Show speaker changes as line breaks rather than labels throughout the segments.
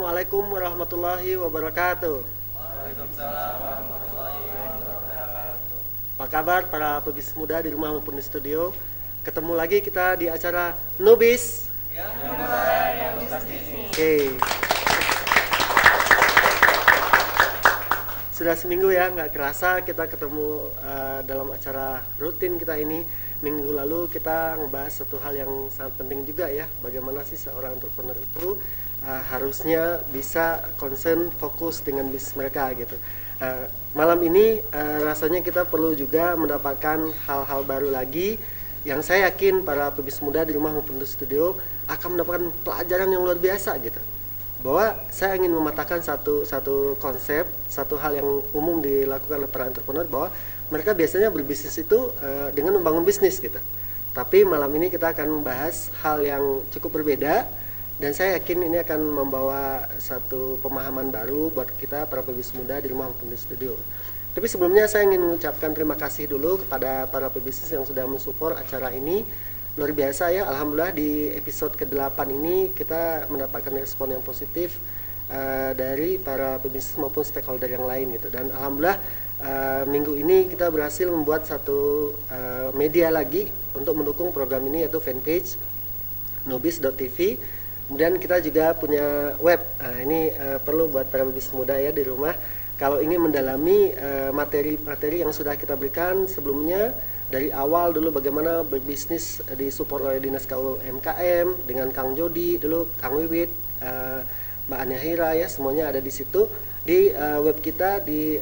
Assalamualaikum warahmatullahi wabarakatuh.
Waalaikumsalam warahmatullahi wabarakatuh.
Apa kabar para pebisnis muda di rumah maupun di studio? Ketemu lagi kita di acara Nubis.
Yang mulai yang bisnis.
Oke. Sudah seminggu ya, nggak kerasa kita ketemu dalam acara rutin kita ini. Minggu lalu kita ngebahas satu hal yang sangat penting juga ya. Bagaimana sih seorang entrepreneur itu harusnya bisa concern fokus dengan bisnis mereka gitu. Malam ini rasanya kita perlu juga mendapatkan hal-hal baru lagi yang saya yakin para pebisnis muda di rumah maupun di studio akan mendapatkan pelajaran yang luar biasa gitu. Bahwa saya ingin mematahkan satu konsep, satu hal yang umum dilakukan oleh para entrepreneur, bahwa mereka biasanya berbisnis itu dengan membangun bisnis gitu. Tapi malam ini kita akan membahas hal yang cukup berbeda. Dan saya yakin ini akan membawa satu pemahaman baru buat kita para pebisnis muda di rumah maupun di studio. Tapi sebelumnya saya ingin mengucapkan terima kasih dulu kepada para pebisnis yang sudah mensupport acara ini. Luar biasa ya, alhamdulillah di episode ke-8 ini kita mendapatkan respon yang positif dari para pebisnis maupun stakeholder yang lain gitu. Dan alhamdulillah minggu ini kita berhasil membuat satu media lagi untuk mendukung program ini, yaitu fanpage nubis.tv. Kemudian kita juga punya web. Ini perlu buat para pebisnis muda ya di rumah. Kalau ingin mendalami materi-materi yang sudah kita berikan sebelumnya dari awal dulu, bagaimana berbisnis disupport oleh Dinas KUMKM dengan Kang Jody dulu, Kang Wiwit, Mbak Anahira ya, semuanya ada di situ di web kita di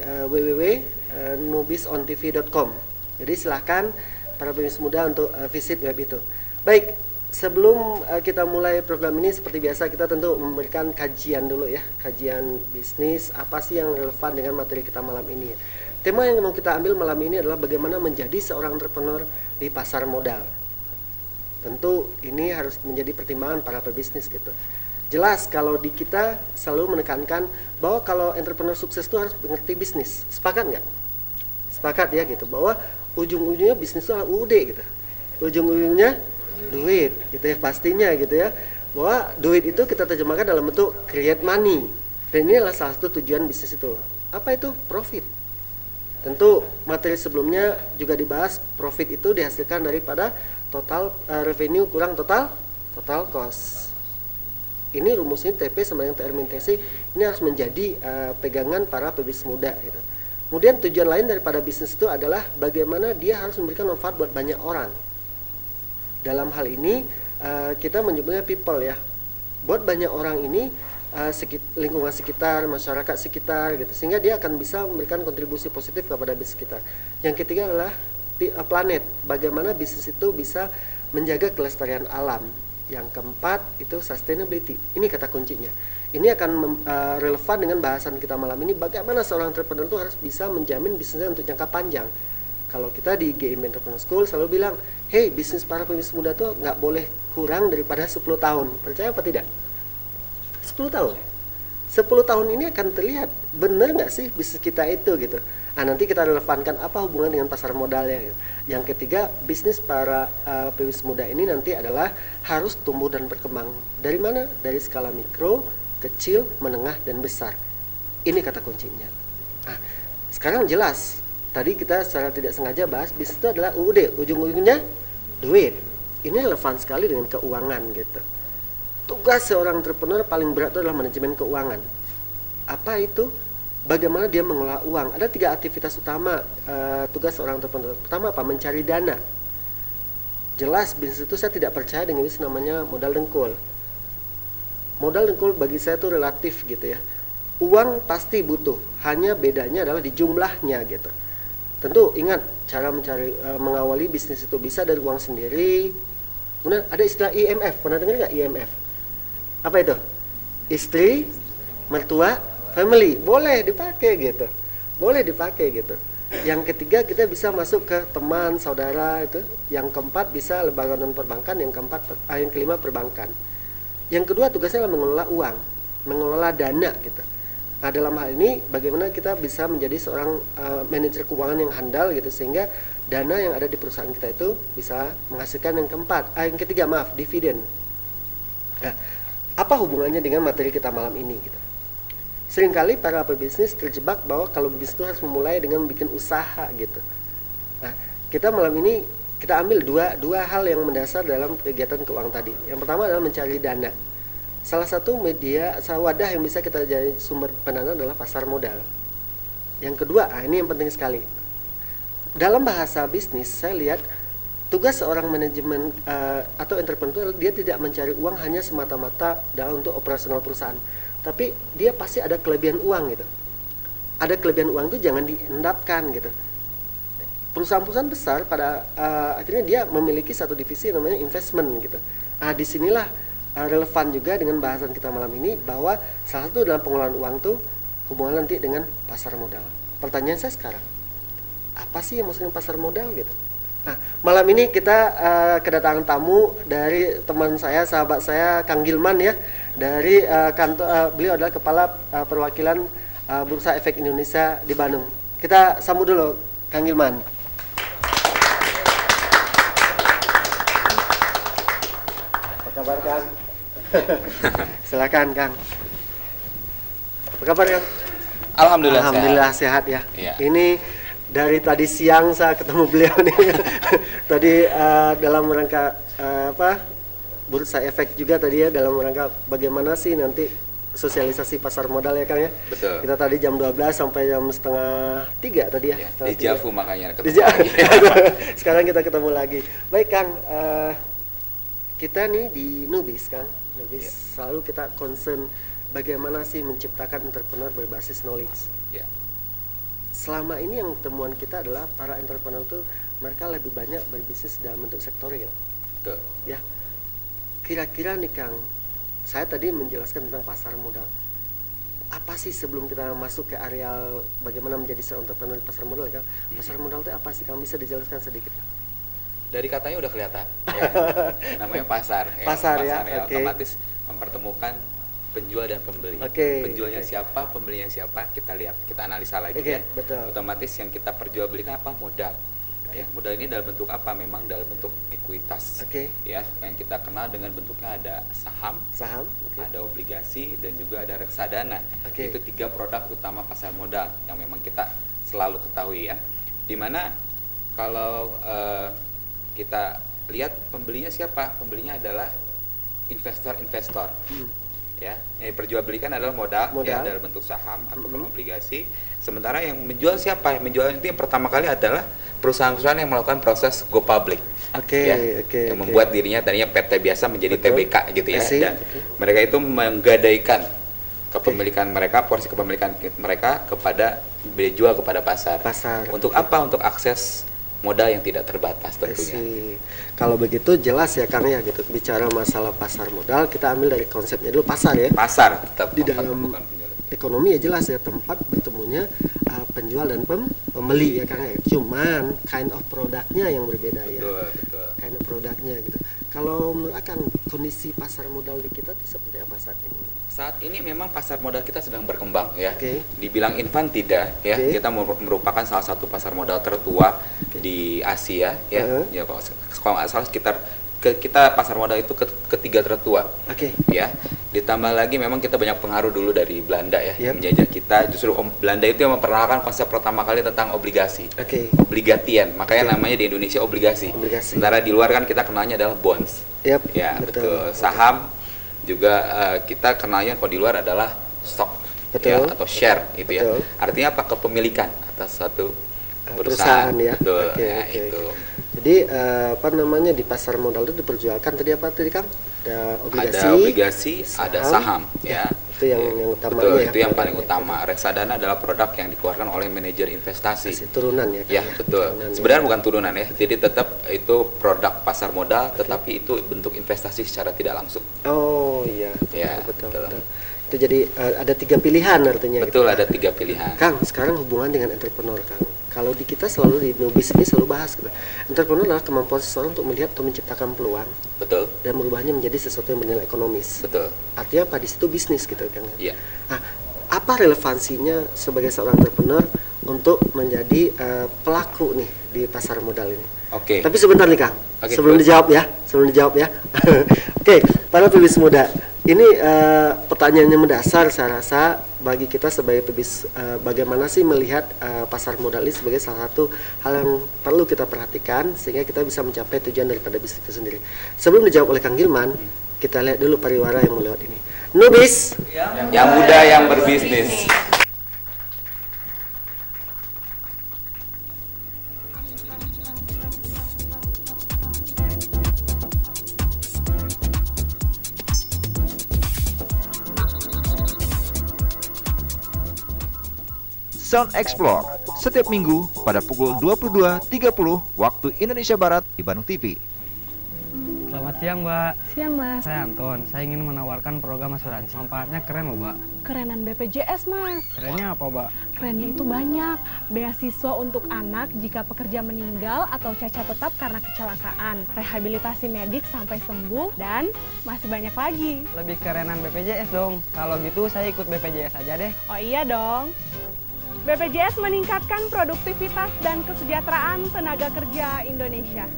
www.nubisontv.com. Jadi silahkan para pebisnis muda untuk visit web itu. Baik. Sebelum kita mulai program ini, seperti biasa kita tentu memberikan kajian dulu ya, kajian bisnis apa sih yang relevan dengan materi kita malam ini. Tema yang mau kita ambil malam ini adalah bagaimana menjadi seorang entrepreneur di pasar modal. Tentu ini harus menjadi pertimbangan para pebisnis gitu. Jelas kalau di kita selalu menekankan bahwa kalau entrepreneur sukses itu harus mengerti bisnis. Sepakat nggak? Sepakat ya gitu, bahwa ujung-ujungnya bisnis itu adalah UUD gitu. Ujung-ujungnya duit gitu ya, pastinya gitu ya, bahwa duit itu kita terjemahkan dalam bentuk create money, dan ini adalah salah satu tujuan bisnis itu. Apa itu? Profit. Tentu materi sebelumnya juga dibahas, profit itu dihasilkan daripada total revenue kurang total cost. Ini rumusnya TP sama dengan TR min TC, ini harus menjadi pegangan para pebisnis muda gitu. Kemudian tujuan lain daripada bisnis itu adalah bagaimana dia harus memberikan manfaat buat banyak orang. Dalam hal ini kita menyebutnya people ya. Buat banyak orang ini, lingkungan sekitar, masyarakat sekitar gitu, sehingga dia akan bisa memberikan kontribusi positif kepada bisnis kita. Yang ketiga adalah planet. Bagaimana bisnis itu bisa menjaga kelestarian alam. Yang keempat itu sustainability. Ini kata kuncinya. Ini akan relevan dengan bahasan kita malam ini. Bagaimana seorang entrepreneur itu harus bisa menjamin bisnisnya untuk jangka panjang. Kalau kita di GIM Entrepreneur School selalu bilang, hey, bisnis para pebisnis muda tuh nggak boleh kurang daripada 10 tahun. Percaya apa tidak? 10 tahun. 10 tahun ini akan terlihat benar nggak sih bisnis kita itu gitu. Nanti kita relevankan apa hubungan dengan pasar modalnya gitu. Yang ketiga, bisnis para pebisnis muda ini nanti adalah harus tumbuh dan berkembang. Dari mana? Dari skala mikro, kecil, menengah, dan besar. Ini kata kuncinya. Sekarang jelas. Tadi kita secara tidak sengaja bahas bisnis itu adalah UUD, ujung-ujungnya duit. Ini relevan sekali dengan keuangan gitu. Tugas seorang entrepreneur paling berat itu adalah manajemen keuangan. Apa itu? Bagaimana dia mengelola uang? Ada 3 aktivitas utama tugas seorang entrepreneur. Pertama apa? Mencari dana. Jelas bisnis itu saya tidak percaya dengan bisnis namanya modal dengkul. Modal dengkul bagi saya itu relatif gitu ya. Uang pasti butuh, hanya bedanya adalah di jumlahnya gitu. Tentu ingat, cara mengawali bisnis itu bisa dari uang sendiri. Kemudian ada istilah IMF, pernah dengar nggak IMF? Apa itu? Istri, mertua, family. Boleh dipakai gitu. Boleh dipakai gitu. Yang ketiga kita bisa masuk ke teman, saudara itu. Yang keempat bisa lembaga non perbankan. Yang kelima perbankan. Yang kedua tugasnya adalah mengelola uang, mengelola dana gitu. Dalam hal ini bagaimana kita bisa menjadi seorang manajer keuangan yang handal gitu, sehingga dana yang ada di perusahaan kita itu bisa menghasilkan yang ketiga dividen. apa hubungannya dengan materi kita malam ini gitu. Seringkali para pebisnis terjebak bahwa kalau bisnis itu harus memulai dengan bikin usaha gitu. Nah, kita malam ini kita ambil dua hal yang mendasar dalam kegiatan keuangan tadi. Yang pertama adalah mencari dana. Salah satu wadah yang bisa kita jadi sumber pendanaan adalah pasar modal. Yang kedua, ini yang penting sekali. Dalam bahasa bisnis, saya lihat tugas seorang manajemen atau entrepreneur, dia tidak mencari uang hanya semata-mata dalam untuk operasional perusahaan, tapi dia pasti ada kelebihan uang gitu. Ada kelebihan uang itu jangan diendapkan gitu. Perusahaan-perusahaan besar pada akhirnya dia memiliki satu divisi namanya investment gitu. Nah, disinilah relevan juga dengan bahasan kita malam ini, bahwa salah satu dalam pengelolaan uang tuh hubungan nanti dengan pasar modal. Pertanyaan saya sekarang, apa sih yang maksudnya pasar modal gitu? Nah, malam ini kita kedatangan tamu dari teman saya, sahabat saya, Kang Gilman ya, dari kantor. Beliau adalah kepala perwakilan Bursa Efek Indonesia di Bandung. Kita sambut dulu Kang Gilman. Apa kabar Kang? Silakan Kang. Apa kabar Kang?
Alhamdulillah
sehat ya.
Iya.
Ini dari tadi siang saya ketemu beliau nih. Tadi dalam rangka Bursa Efek juga tadi ya, dalam rangka bagaimana sih nanti sosialisasi pasar modal ya Kang ya.
Betul.
Kita tadi jam 12 sampai jam setengah 3 tadi ya.
Di Javu makanya ketemu
Di
lagi.
Sekarang kita ketemu lagi. Baik Kang, kita nih di Nubis Kang. Nubis selalu kita concern bagaimana sih menciptakan entrepreneur berbasis knowledge.
Ya.
Selama ini yang temuan kita adalah para entrepreneur tuh mereka lebih banyak berbisnis dalam bentuk sektorial.
Betul.
Ya. Kira-kira nih Kang, saya tadi menjelaskan tentang pasar modal. Apa sih sebelum kita masuk ke area bagaimana menjadi seorang entrepreneur di pasar modal Kang? Pasar modal itu apa sih Kang? Bisa dijelaskan sedikit?
Dari katanya udah kelihatan. Ya. Namanya pasar.
Pasar ya. Okay.
Otomatis mempertemukan penjual dan pembeli. Penjualnya siapa, pembelinya siapa, kita lihat, kita analisa lagi ya.
Betul.
Otomatis yang kita perjualbelikan apa? Modal. Ya, modal ini dalam bentuk apa? Memang dalam bentuk ekuitas. Ya, yang kita kenal dengan bentuknya ada saham, ada obligasi, dan juga ada reksadana. Itu 3 produk utama pasar modal yang memang kita selalu ketahui ya. Dimana kalau kita lihat pembelinya siapa? Pembelinya adalah investor-investor. Ya, yang diperjualbelikan adalah modal. Ya, dalam bentuk saham ataupun obligasi. Sementara yang menjual siapa? Yang menjual itu yang pertama kali adalah perusahaan-perusahaan yang melakukan proses go public. Yang membuat dirinya tadinya PT biasa menjadi TBK gitu ya. Dan mereka itu menggadaikan kepemilikan mereka, porsi kepemilikan mereka kepada dijual kepada pasar. Untuk apa? Untuk akses modal yang tidak terbatas tentunya.
Kalau begitu jelas ya Kang ya gitu. Bicara masalah pasar modal, kita ambil dari konsepnya dulu, pasar ya.
Pasar tetap
di dalam ekonomi ya jelas ya, tempat bertemunya penjual dan pembeli ya Kang ya. Cuman kind of produknya yang berbeda ya.
Betul.
Kind of produknya gitu. Kalau menurut Kang, kondisi pasar modal di kita itu seperti apa saat ini?
Saat ini memang pasar modal kita sedang berkembang ya. Dibilang infan tidak ya. Kita merupakan salah satu pasar modal tertua di Asia ya. Ya kalau nggak salah sekitar kita pasar modal itu ketiga tertua. Ya. Ditambah lagi memang kita banyak pengaruh dulu dari Belanda ya, yang menjajah kita. Justru Belanda itu yang memperkenalkan konsep pertama kali tentang obligasi. Obligatian. Makanya namanya di Indonesia obligasi. Sementara di luar kan kita kenalnya adalah bonds. Ya, betul. Saham juga kita kenalnya kalau di luar adalah stock ya, atau share gitu ya. Artinya apa? Kepemilikan atas satu perusahaan ya. Betul. Itu.
Jadi apa namanya di pasar modal itu diperjualkan tadi apa tadi Kang? Ada
obligasi, ada saham ya.
Itu yang utama ya.
Itu yang paling utama. Reksadana adalah produk yang dikeluarkan oleh manajer investasi.
Turunan ya Kang.
Ya, betul. Sebenarnya bukan turunan ya. Jadi tetap itu produk pasar modal, tetapi itu bentuk investasi secara tidak langsung.
Oh iya.
Betul.
Itu jadi ada 3 pilihan artinya.
Betul, ada 3 pilihan.
Kang, sekarang hubungan dengan entrepreneur Kang. Kalau di kita selalu di Nubis ini selalu bahas gitu. Entrepreneur adalah kemampuan seseorang untuk melihat atau menciptakan peluang.
Betul.
Dan merubahnya menjadi sesuatu yang bernilai ekonomis.
Betul.
Artinya apa? Di situ bisnis gitu Kang.
Iya.
Nah, apa relevansinya sebagai seorang entrepreneur untuk menjadi pelaku nih di pasar modal ini? Tapi sebentar nih Kang. Sebelum dijawab ya. Oke, para pebisnis muda. Ini pertanyaannya mendasar saya rasa bagi kita sebagai pebisnis, bagaimana sih melihat pasar modal ini sebagai salah satu hal yang perlu kita perhatikan sehingga kita bisa mencapai tujuan daripada bisnis itu sendiri. Sebelum dijawab oleh Kang Gilman, kita lihat dulu pariwara yang melewat ini. Nubis
yang muda yang berbisnis.
Sound Explore setiap minggu pada pukul 22.30 waktu Indonesia Barat di Bandung TV.
Selamat siang, Mbak.
Siang, Mas.
Saya Anton. Saya ingin menawarkan program asuransi. Manfaatnya keren loh, Mbak.
Kerenan BPJS, Mas.
Kerennya apa, Mbak?
Kerennya itu banyak. Beasiswa untuk anak jika pekerja meninggal atau cacat tetap karena kecelakaan. Rehabilitasi medik sampai sembuh. Dan masih banyak lagi.
Lebih kerenan BPJS dong. Kalau gitu saya ikut BPJS aja deh.
Oh iya dong. BPJS meningkatkan produktivitas dan kesejahteraan tenaga kerja Indonesia.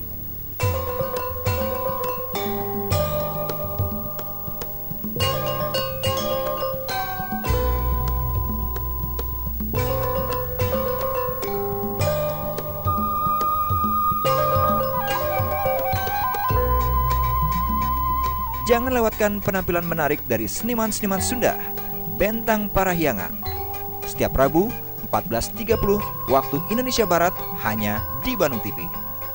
Jangan lewatkan penampilan menarik dari seniman-seniman Sunda, Bentang Parahyangan. Setiap Rabu 14.30 waktu Indonesia Barat hanya di Bandung TV.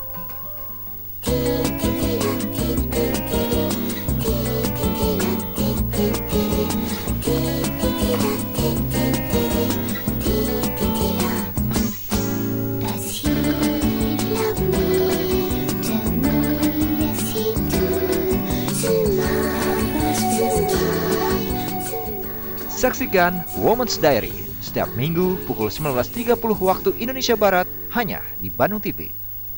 Saksikan Women's Diary setiap minggu pukul 19.30 waktu Indonesia Barat hanya di Bandung TV.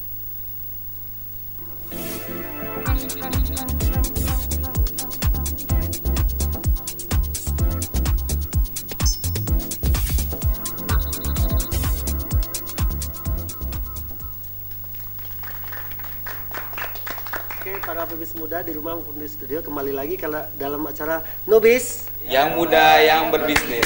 Oke, para pebisnis muda di rumah maupun di studio, kembali lagi kalau dalam acara Nubis
yang muda yang berbisnis.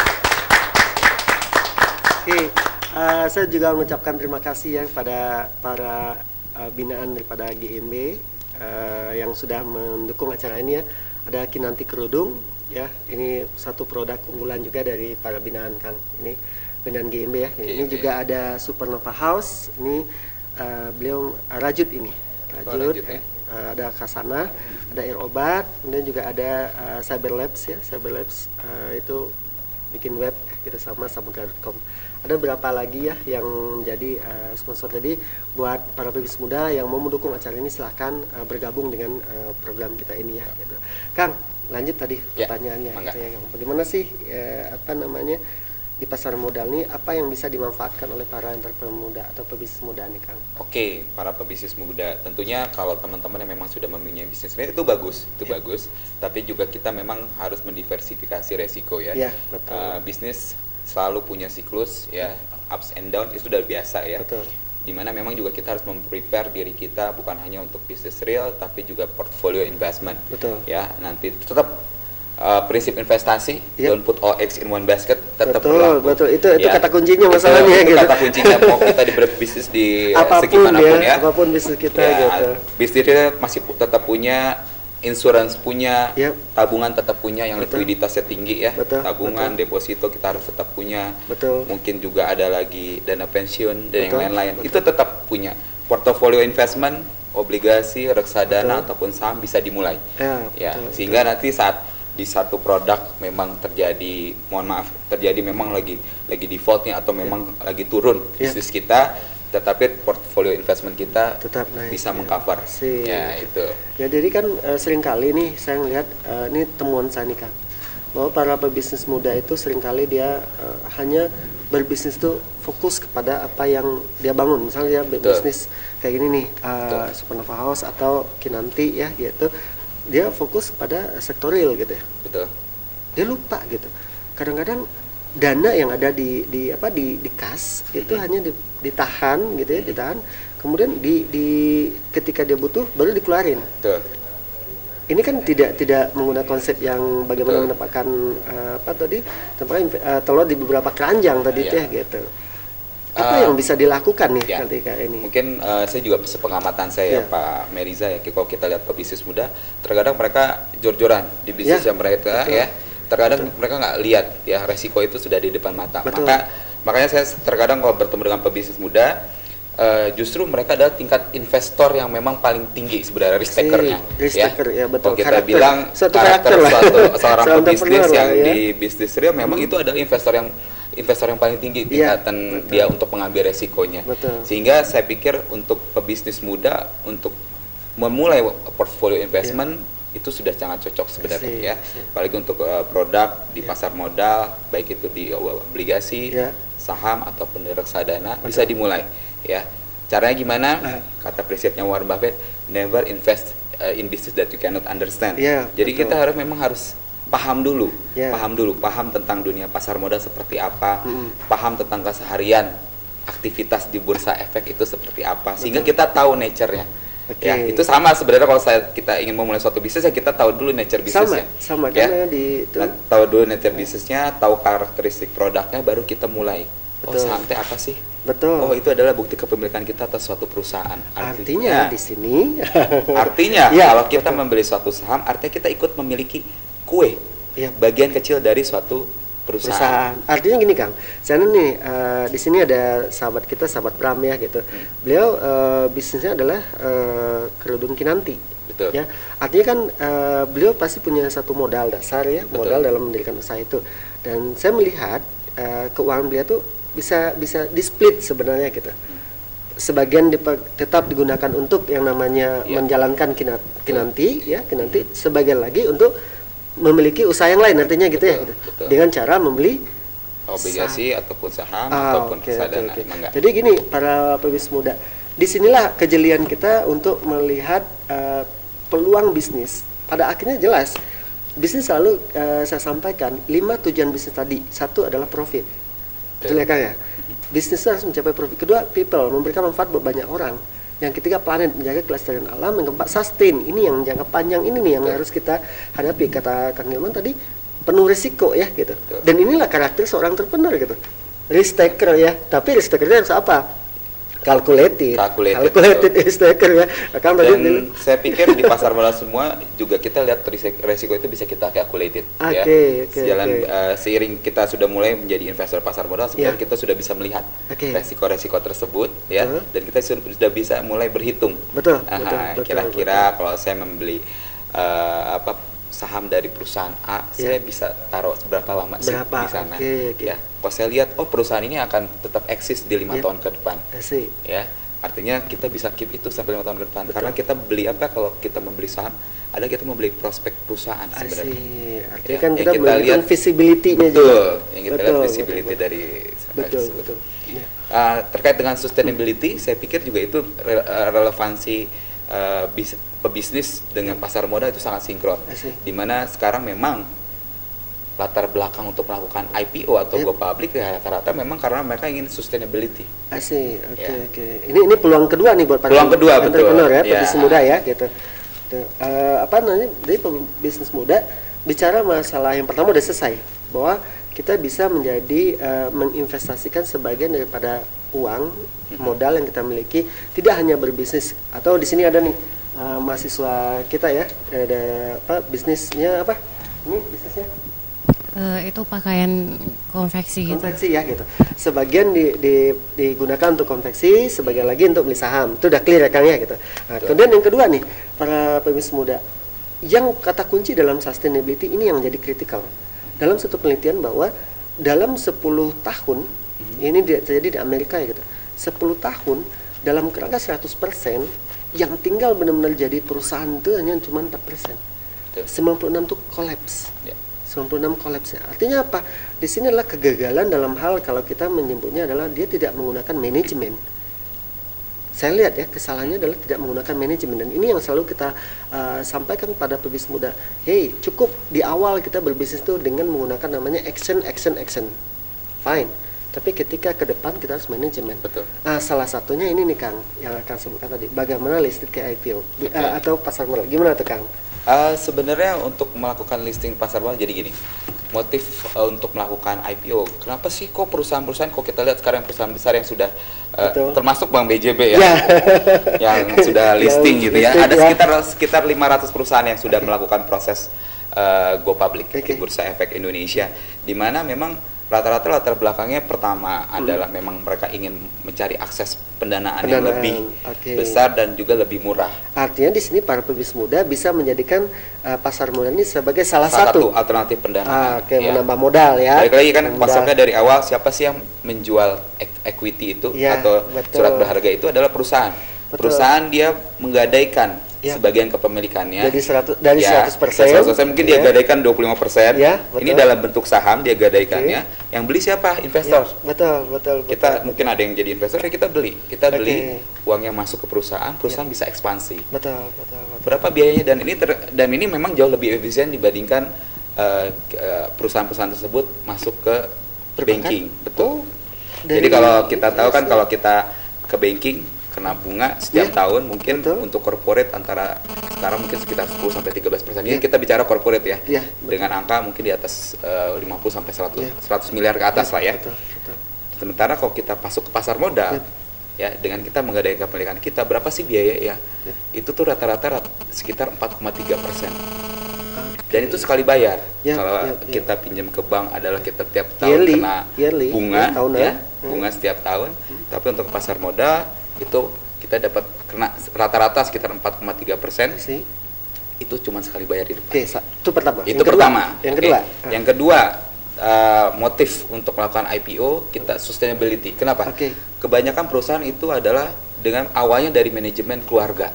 Oke, saya juga mengucapkan terima kasih ya pada para binaan daripada GMB yang sudah mendukung acara ini ya. Ada Kinanti Kerudung ya, ini satu produk unggulan juga dari para binaan Kang. Ini binaan GMB ya. Ini juga ada Supernova House, ini beliau Rajut ini. Rajut ya. Ada Kasana, ada Air Obat, kemudian juga ada Cyber Labs ya. Cyber Labs itu bikin web kita sama samudra.com. Ada berapa lagi ya yang menjadi sponsor. Jadi buat para pebisnis muda yang mau mendukung acara ini silahkan bergabung dengan program kita ini ya. Gitu. Kang, lanjut tadi pertanyaannya. Gitu ya. Bagaimana sih di pasar modal ini apa yang bisa dimanfaatkan oleh para entrepreneur muda atau pebisnis muda nih Kang?
Oke, para pebisnis muda tentunya kalau teman-teman yang memang sudah mempunyai bisnis itu bagus, bagus. Tapi juga kita memang harus mendiversifikasi resiko ya.
Iya, betul.
Bisnis selalu punya siklus ya, ups and down itu sudah biasa ya.
Betul.
Dimana memang juga kita harus memprepare diri kita bukan hanya untuk bisnis real tapi juga portfolio investment.
Betul.
Ya, nanti tetap prinsip investasi, don't put all eggs in one basket, tetap berlaku.
Betul, itu ya, kata kuncinya masalahnya
itu
gitu.
Kata kuncinya mau kita di berbisnis di segi manapun ya,
apapun bisnis kita
ya,
gitu.
Bisnisnya masih tetap punya insurance, punya tabungan, tetap punya yang likuiditasnya tinggi ya, tabungan, deposito kita harus tetap punya. Mungkin juga ada lagi dana pensiun dan yang lain-lain. Itu tetap punya. Portofolio investment, obligasi, reksadana ataupun saham bisa dimulai. Ya, sehingga nanti saat di satu produk memang terjadi, terjadi memang lagi defaultnya atau memang lagi turun bisnis kita, tetapi portfolio investment kita
tetap naik,
bisa mengcover. Ya itu.
Ya jadi kan seringkali nih saya ngelihat ini temuan saya nih Kang, bahwa para pebisnis muda itu seringkali dia hanya berbisnis tuh fokus kepada apa yang dia bangun. Misalnya dia berbisnis kayak gini nih, Supernova House atau Kinanti ya gitu. Dia fokus pada sektor real gitu ya.
Betul.
Dia lupa gitu. Kadang-kadang dana yang ada di kas itu hanya ditahan gitu ya, ditahan. Kemudian ketika dia butuh baru dikeluarin.
Betul.
ini kan tidak menggunakan konsep yang bagaimana mendapatkan telur di beberapa keranjang tadi teh gitu. Apa yang bisa dilakukan nih ketika ini?
Mungkin saya juga sepengamatan saya Pak Meriza ya, kalau kita lihat pebisnis muda, terkadang mereka jor-joran di bisnis yang mereka ya. Terkadang mereka nggak lihat ya resiko itu sudah di depan mata. Makanya saya terkadang kalau bertemu dengan pebisnis muda, justru mereka adalah tingkat investor yang memang paling tinggi sebenarnya, risk-takernya.
Ya, betul.
Kalau kita bilang karakter seorang pebisnis yang di bisnis real memang itu adalah investor yang paling tinggi tingkatan dia untuk mengambil resikonya. Sehingga saya pikir untuk pebisnis muda untuk memulai portfolio investment itu sudah sangat cocok sebenarnya ya. Apalagi untuk produk di pasar modal, baik itu di obligasi, saham ataupun di reksadana bisa dimulai. Ya, caranya gimana? Kata prinsipnya Warren Buffett, never invest in business that you cannot understand. Jadi kita harus paham dulu, paham tentang dunia pasar modal seperti apa, paham tentang keseharian aktivitas di bursa efek itu seperti apa, sehingga kita tahu nature-nya. Ya, itu sama sebenarnya kalau kita ingin memulai suatu bisnis ya kita tahu dulu nature bisnisnya.
Sama
ya.
Karena
tahu dulu nature bisnisnya, tahu karakteristik produknya, baru kita mulai. Oh, saham teh apa sih? Oh, itu adalah bukti kepemilikan kita atas suatu perusahaan.
Artinya di sini
kalau kita membeli suatu saham, artinya kita ikut memiliki kue, bagian kecil dari suatu perusahaan.
Artinya gini Kang, saya nih di sini ada sahabat kita, sahabat Bram ya gitu. Beliau bisnisnya adalah kerudung kinanti. Ya, artinya kan beliau pasti punya satu modal dasar ya, modal dalam mendirikan usaha itu. Dan saya melihat keuangan beliau tuh bisa di-split sebenarnya gitu. Sebagian tetap digunakan untuk yang namanya menjalankan kinanti, sebagian lagi untuk memiliki usaha yang lain, artinya gitu ya gitu. Dengan cara membeli
obligasi ataupun saham ataupun reksadana.
Jadi gini para pebisnis muda, disinilah kejelian kita untuk melihat peluang bisnis. Pada akhirnya jelas bisnis selalu saya sampaikan 5 tujuan bisnis tadi. 1 adalah profit. Betul ya Kang ya? Bisnis harus mencapai profit. Kedua, people, memberikan manfaat buat banyak orang. Yang ketiga, planet, menjaga kelestarian alam. Yang keempat, sustain. Ini yang jangka panjang ini nih yang harus kita hadapi. Kata Kang Hilman tadi, penuh risiko ya gitu. Dan inilah karakter seorang entrepreneur gitu. Risk taker ya. Tapi risk takernya harus apa? Calculated risk taker ya.
Dan saya pikir di pasar modal semua juga kita lihat resiko itu bisa kita calculated ya. Seiring kita sudah mulai menjadi investor pasar modal, sebenarnya kita sudah bisa melihat resiko-resiko tersebut ya, dan kita sudah bisa mulai berhitung. Kira-kira kalau saya membeli saham dari perusahaan A, saya bisa taruh berapa lama sih di sana. Ya, kalau saya lihat perusahaan ini akan tetap eksis di 5 tahun ke depan. Ya, artinya kita bisa keep itu sampai 5 tahun ke depan. Karena kita beli kalau kita membeli saham, kita membeli prospek perusahaan sebenarnya.
Artinya kan kita lihat visibility-nya juga.
Yang kita lihat visibility dari tersebut. Terkait dengan sustainability, saya pikir juga itu relevansi pebisnis dengan pasar modal itu sangat sinkron. Dimana sekarang memang latar belakang untuk melakukan IPO atau go public ya rata-rata memang karena mereka ingin sustainability.
Ini peluang kedua nih buat para
entrepreneur
ya, pebisnis muda ya gitu. Dari pebisnis muda bicara masalah yang pertama udah selesai, bahwa kita bisa menjadi menginvestasikan sebagian daripada uang modal yang kita miliki, tidak hanya berbisnis. Atau di sini ada nih mahasiswa kita ya, ada bisnisnya apa? Ini bisnisnya?
Itu pakaian konveksi gitu.
Konveksi ya gitu. Sebagian digunakan untuk konveksi, sebagian lagi untuk beli saham. Itu udah clear ya Kang ya gitu. Nah, kemudian yang kedua nih, para pebisnis muda, yang kata kunci dalam sustainability ini yang jadi kritikal. Dalam satu penelitian bahwa dalam 10 tahun, ini terjadi di Amerika ya gitu, 10 tahun dalam kerangka 100%, yang tinggal benar-benar jadi perusahaan itu hanya cuma 4%. 96 itu kolaps. 96 kolaps ya. Artinya apa? Di sini adalah kegagalan dalam hal kalau kita menyebutnya adalah dia tidak menggunakan manajemen. Saya lihat ya, kesalahannya adalah tidak menggunakan manajemen, dan ini yang selalu kita sampaikan pada pebisnis muda. Hey, cukup di awal kita berbisnis itu dengan menggunakan namanya action. Fine. Tapi ketika ke depan kita harus manajemen. Nah, salah satunya ini nih Kang, yang akan sebutkan tadi, bagaimana listed ke IPO atau pasar modal. Gimana tuh Kang?
Sebenarnya untuk melakukan listing pasar modal jadi gini, motif untuk melakukan IPO, kenapa sih kok perusahaan-perusahaan, kok kita lihat sekarang perusahaan besar yang sudah termasuk Bank BJB ya, yang sudah listing gitu ya, ada sekitar 500 perusahaan yang sudah melakukan proses go public di Bursa Efek Indonesia, di mana memang rata-rata latar belakangnya pertama adalah memang mereka ingin mencari akses pendanaan yang lebih besar dan juga lebih murah.
Artinya di sini para pebisnis muda bisa menjadikan pasar modal ini sebagai salah satu
alternatif pendanaan.
Menambah modal ya.
Balik lagi kan konsepnya dari awal, siapa sih yang menjual equity itu atau surat berharga itu adalah perusahaan. Perusahaan dia menggadaikan sebagian kepemilikannya.
Jadi 100%
mungkin dia gadaikan 25%. Ini dalam bentuk saham dia gadaikannya. Yang beli siapa? Investor.
Betul.
Kita mungkin ada yang jadi investor, ya kita beli. Kita beli, uangnya masuk ke perusahaan bisa ekspansi.
Betul.
Berapa biayanya, dan ini memang jauh lebih efisien dibandingkan perusahaan-perusahaan tersebut masuk ke banking. Betul. Jadi kalau kita tahu kan, kalau kita ke banking kena bunga setiap tahun mungkin untuk corporate antara sekarang mungkin sekitar 10-13%. Ini kita bicara corporate ya. Dengan angka mungkin di atas 50 sampai 100 miliar ke atas lah ya. Sementara kalau kita masuk ke pasar modal ya, dengan kita menggadaikan kepemilikan kita, berapa sih biaya ya? Itu tuh rata-rata sekitar 4,3%. Dan itu sekali bayar. Kalau kita pinjam ke bank adalah kita tiap tahun kena bunga bunga setiap tahun. Tapi untuk pasar modal itu kita dapat kena rata-rata sekitar 4,3%. Itu cuma sekali bayar itu.
Itu pertama.
Yang kedua, motif untuk melakukan IPO kita sustainability. Kenapa? Kebanyakan perusahaan itu adalah dengan awalnya dari manajemen keluarga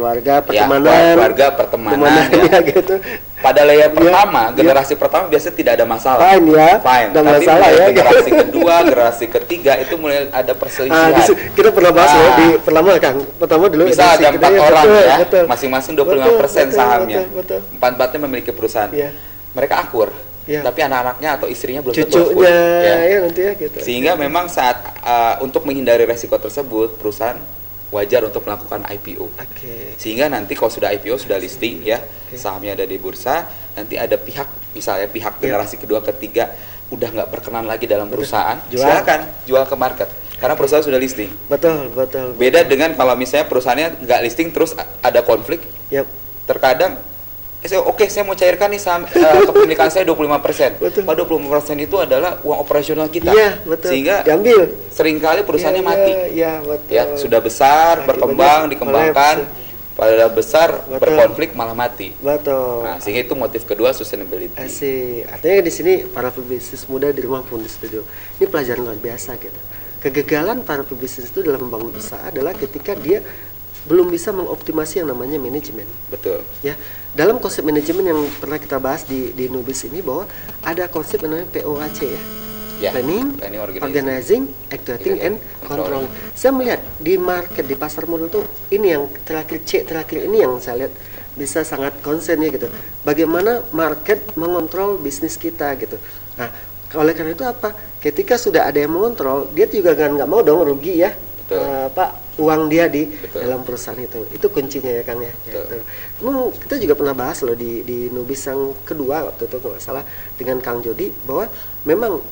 pertemanan gitu. Pada layer pertama, generasi pertama biasanya tidak ada masalah. Fine. Tapi generasi kedua, generasi ketiga itu mulai ada perselisihan.
Kita pernah bahas di pertama dulu
bisa ada 4 orang masing-masing 25% sahamnya. Empat-empatnya memiliki perusahaan. Mereka akur. Tapi anak-anaknya atau istrinya belum tentu akur. Sehingga memang saat untuk menghindari resiko tersebut, perusahaan wajar untuk melakukan IPO. Sehingga nanti kalau sudah IPO, sudah listing sahamnya ada di bursa, nanti ada pihak, misalnya pihak generasi kedua, ketiga udah nggak berkenan lagi dalam perusahaan, silakan jual ke market karena perusahaan sudah listing. Betul. Beda dengan kalau misalnya perusahaannya nggak listing terus ada konflik. Terkadang saya mau cairkan nih saham kepemilikan saya 25%. Pada 20% itu adalah uang operasional kita. Sehingga diambil. Seringkali perusahaannya mati. Sudah besar, berkembang, dikembangkan, pada besar berkonflik malah mati. Nah, sehingga itu motif kedua, sustainability.
Artinya di sini para pebisnis muda di rumah pun di studio. Ini pelajaran luar biasa gitu. Kegagalan para pebisnis itu dalam membangun usaha adalah ketika dia belum bisa mengoptimasi yang namanya manajemen.
Betul.
Dalam konsep manajemen yang pernah kita bahas di Nubis ini, bahwa ada konsep yang namanya POAC Planning, Organizing, Actuating, and Controlling. Saya melihat di market, di pasar modal tuh ini yang terakhir ini yang saya lihat bisa sangat konsen gitu. Bagaimana market mengontrol bisnis kita gitu. Nah, oleh karena itu apa? Ketika sudah ada yang mengontrol, dia juga nggak mau dong rugi ya. Uang dia di dalam perusahaan itu kuncinya ya Kang ya. Kita juga pernah bahas loh di Nubis yang kedua waktu itu kalau nggak salah dengan Kang Jody, bahwa memang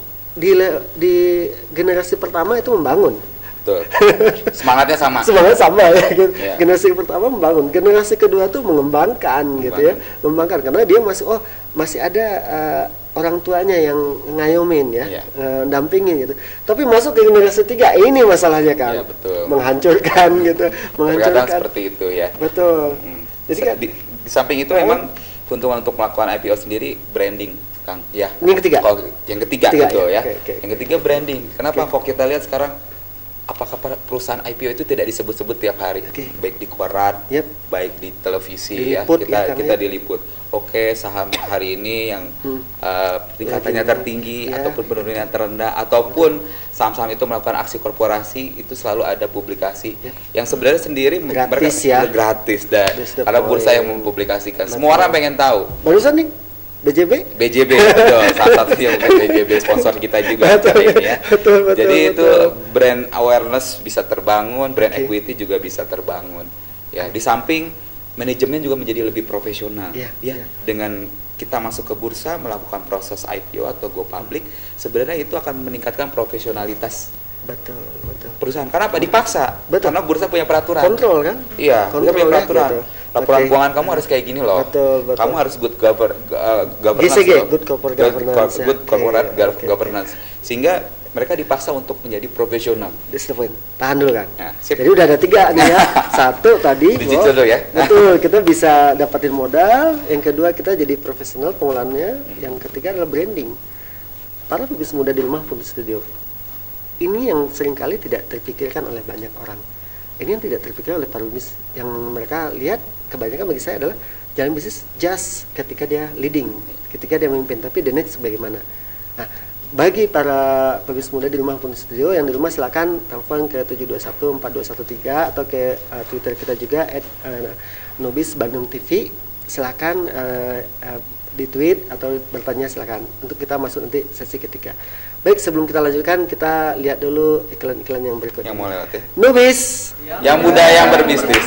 di generasi pertama itu membangun.
Semangatnya sama
ya gitu. Generasi pertama membangun, generasi kedua tuh mengembangkan gitu ya, mengembangkan karena dia masih ada orang tuanya yang ngayomin dampingin gitu. Tapi masuk ke generasi 3 ini masalahnya kan, menghancurkan gitu,
menghancurkan. Seperti itu ya.
Betul.
Jadi kan di samping itu memang keuntungan untuk melakukan IPO sendiri branding, Kang. Yang ketiga betul ya. Yang ketiga branding. Kenapa kok kita lihat sekarang apakah perusahaan IPO itu tidak disebut-sebut tiap hari, baik di koran, baik di televisi diliput, kita diliput. Saham hari ini yang tingkatannya tertinggi ataupun penurunannya terendah, ataupun saham-saham itu melakukan aksi korporasi, itu selalu ada publikasi yang sebenarnya sendiri gratis karena bursa yang mempublikasikan. Semua orang pengen tahu.
Barusan nih BJB
betul, salah satunya bukan BJB sponsor kita juga ini ya. Jadi itu brand awareness bisa terbangun, brand equity juga bisa terbangun. Ya, di samping manajemen juga menjadi lebih profesional. Dengan kita masuk ke bursa melakukan proses IPO atau go public, sebenarnya itu akan meningkatkan profesionalitas perusahaan. Karena apa? Dipaksa. Karena bursa punya peraturan.
Kontrol kan?
Iya, bursa punya peraturan. Laporan keuangan kamu harus kayak gini loh. Kamu harus good governance.
GCG, good corporate governance.
Good corporate governance. Sehingga mereka dipaksa untuk menjadi profesional.
Disiplin. Tahan dulu kan.
Nah,
jadi udah ada 3 nih ya. 1 tadi.
Dulu ya.
Betul, kita bisa dapatin modal. Yang kedua kita jadi profesional pengolahannya. Yang ketiga adalah branding. Para pebisnis muda di rumah pun studio. Ini yang seringkali tidak terpikirkan oleh banyak orang. Ini yang tidak terpikir oleh para pebisnis. Yang mereka lihat kebanyakan bagi saya adalah jalan bisnis just ketika dia leading, ketika dia memimpin. Tapi the next bagaimana? Nah, bagi para pebisnis muda di rumah pun studio, yang di rumah silakan telepon ke 721-4213 atau ke Twitter kita juga @nobis Bandung TV. Silakan di tweet atau bertanya silakan untuk kita masuk nanti sesi ketiga. Baik, sebelum kita lanjutkan kita lihat dulu iklan-iklan yang berikut.
Yang mau lewat ya.
Nobis
yang muda yang berbisnis.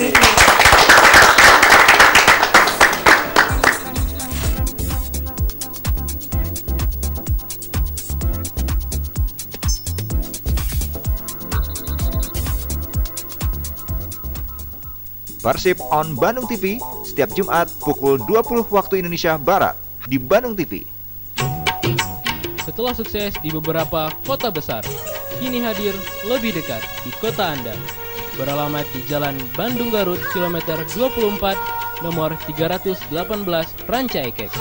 Persib on Bandung TV setiap Jumat pukul 20 waktu Indonesia Barat di Bandung TV.
Setelah sukses di beberapa kota besar, kini hadir lebih dekat di kota Anda. Beralamat di Jalan Bandung Garut kilometer 24 nomor 318 Ranca Ekek.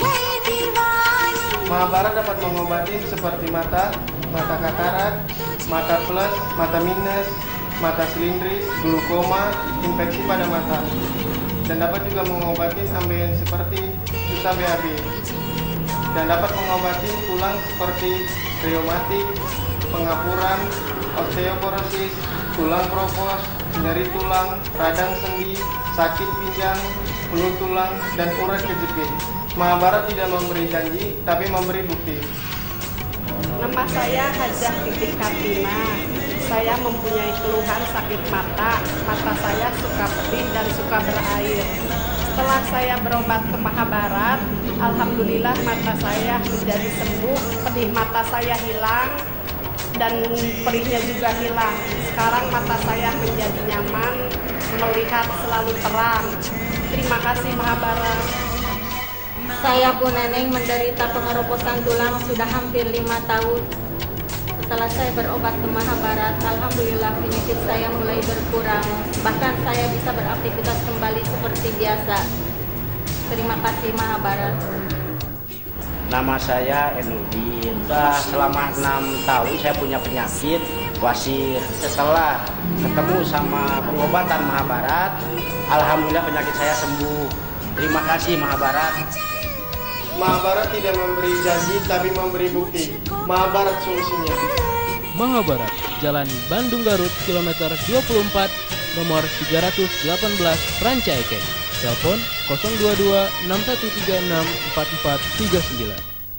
Mahabara dapat mengobati seperti mata katarak, mata plus, mata minus, mata silindris, glukoma, infeksi pada mata, dan dapat juga mengobati ambeien seperti susah BAB, dan dapat mengobati tulang seperti reumatik, pengapuran, osteoporosis, tulang kropos, nyeri tulang, radang sendi, sakit pinggang, flu tulang, dan urat kejepit. Mahabara tidak memberi janji, tapi memberi bukti.
Nama saya Hajah Titik Kartina. Saya mempunyai keluhan sakit mata saya suka pedih dan suka berair. Setelah saya berobat ke Mahabara, alhamdulillah mata saya menjadi sembuh, pedih mata saya hilang, dan perihnya juga hilang. Sekarang mata saya menjadi nyaman, melihat selalu terang. Terima kasih Mahabara.
Saya Bu Neneng menderita pengeroposan tulang sudah hampir 5 tahun. Setelah saya berobat ke Mahabara, alhamdulillah penyakit saya mulai berkurang. Bahkan saya bisa beraktivitas kembali seperti biasa. Terima kasih Mahabara.
Nama saya Enudin. Sudah selama 6 tahun saya punya penyakit wasir. Setelah ketemu sama pengobatan Mahabara, alhamdulillah penyakit saya sembuh. Terima kasih Mahabara.
Mahabara tidak memberi janji tapi memberi bukti. Mahabara solusinya.
Mahabara, Jalan Bandung Garut kilometer 24 nomor 318 Ranca Ekek. Telepon 022 6136 4439.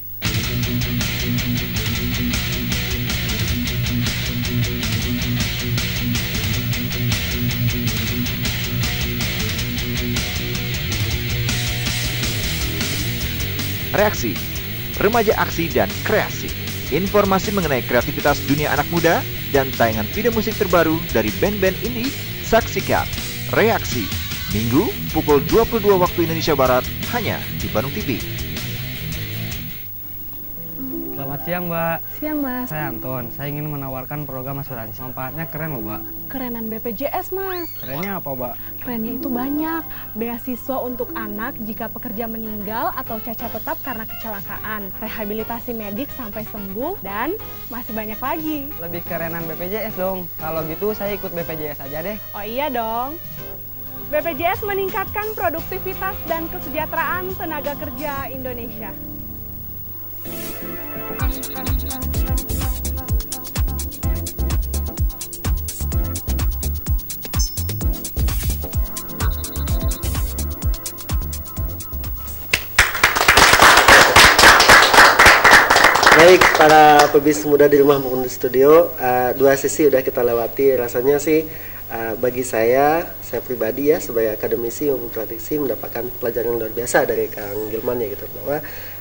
Reaksi, remaja aksi dan kreasi. Informasi mengenai kreativitas dunia anak muda dan tayangan video musik terbaru dari band-band indie, saksikan Reaksi Minggu pukul 22 waktu Indonesia Barat hanya di Bandung TV.
Selamat siang Mbak.
Siang Mas.
Saya Anton, saya ingin menawarkan program asuransi. Manfaatnya keren loh Mbak.
Kerenan BPJS Mas.
Kerennya apa Mbak?
Kerennya itu banyak. Beasiswa untuk anak jika pekerja meninggal atau cacat tetap karena kecelakaan. Rehabilitasi medik sampai sembuh dan masih banyak lagi.
Lebih kerenan BPJS dong. Kalau gitu saya ikut BPJS aja deh.
Oh iya dong. BPJS meningkatkan produktivitas dan kesejahteraan tenaga kerja Indonesia.
Baik, para pebisnis muda di rumah maupun di studio, 2 sesi udah kita lewati. Rasanya sih bagi saya pribadi ya sebagai akademisi maupun praktisi mendapatkan pelajaran yang luar biasa dari Kang Gilman ya gitu, bahwa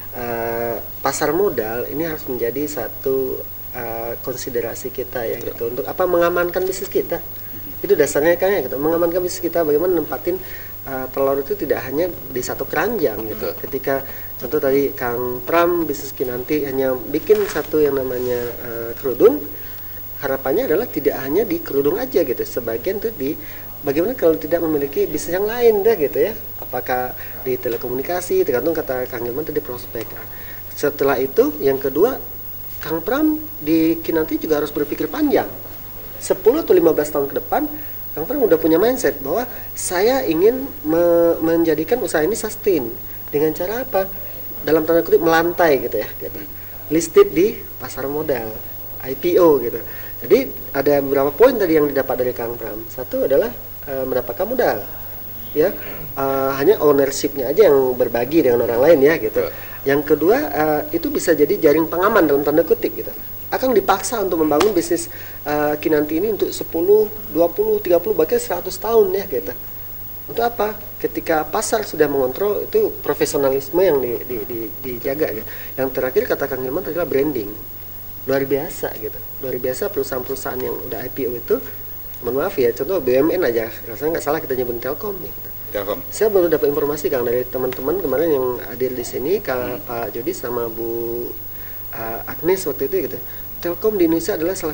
pasar modal ini harus menjadi satu konsiderasi kita ya gitu, untuk apa, mengamankan bisnis kita. Itu dasarnya kan ya gitu, mengamankan bisnis kita, bagaimana nempatin telur itu tidak hanya di satu keranjang gitu. Ketika contoh tadi Kang Pram bisnis Kinanti hanya bikin satu yang namanya kerudung, harapannya adalah tidak hanya di kerudung aja gitu, sebagian tuh di bagaimana kalau tidak memiliki bisnis yang lain dah gitu ya, apakah di telekomunikasi, tergantung kata Kang Gilman tadi prospek. Setelah itu yang kedua, Kang Pram di Kinanti juga harus berpikir panjang. 10 atau 15 tahun ke depan, Kang Pram udah punya mindset bahwa saya ingin menjadikan usaha ini sustain. Dengan cara apa? Dalam tanda kutip melantai gitu ya, gitu. Listed di pasar modal, IPO gitu. Jadi ada beberapa poin tadi yang didapat dari Kang Pram. Satu adalah mendapatkan modal, ya, hanya ownership-nya aja yang berbagi dengan orang lain ya gitu. Yang kedua, itu bisa jadi jaring pengaman dalam tanda kutip gitu. Akan dipaksa untuk membangun bisnis Kinanti ini untuk 10, 20, 30 bahkan 100 tahun ya gitu. Untuk apa? Ketika pasar sudah mengontrol, itu profesionalisme yang dijaga gitu. Yang terakhir kata Kang Gilman adalah branding. Luar biasa gitu. Luar biasa perusahaan-perusahaan yang udah IPO itu, mohon maaf ya, contoh BUMN aja, rasanya nggak salah kita nyebut Telkom ya gitu. Telkom. Saya baru dapat informasi Kang dari teman-teman kemarin yang hadir di sini, Pak Jody sama Bu Agnes waktu itu gitu. Telkom di Indonesia adalah salah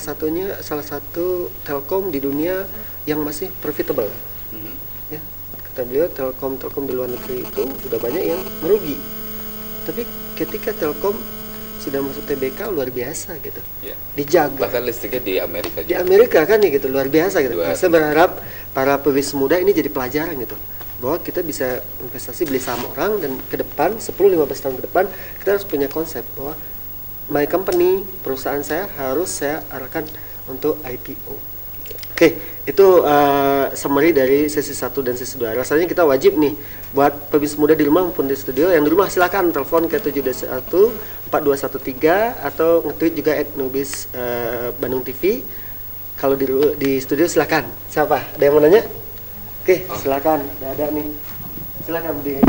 satu Telkom di dunia yang masih profitable. Ya, kata beliau Telkom di luar negeri itu sudah banyak yang merugi. Tapi ketika Telkom sudah masuk TBK luar biasa gitu. Ya. Dijaga. Bahkan listriknya di Amerika juga. Di Amerika kan ya gitu, luar biasa gitu. Nah, saya berharap para pebisnis muda ini jadi pelajaran gitu, bahwa kita bisa investasi beli saham orang, dan ke depan 10-15 tahun ke depan kita harus punya konsep bahwa my company, perusahaan saya harus saya arahkan untuk IPO. Oke, itu summary dari sesi 1 dan sesi 2. Rasanya kita wajib nih buat pebisnis muda di rumah maupun di studio. Yang di rumah silakan telepon ke 721-4213 atau nge-tweet juga @nubis Bandung TV. Kalau di studio silakan. Siapa? Ada yang mau nanya? Oke, silakan. Ada nih. Silakan berdiri.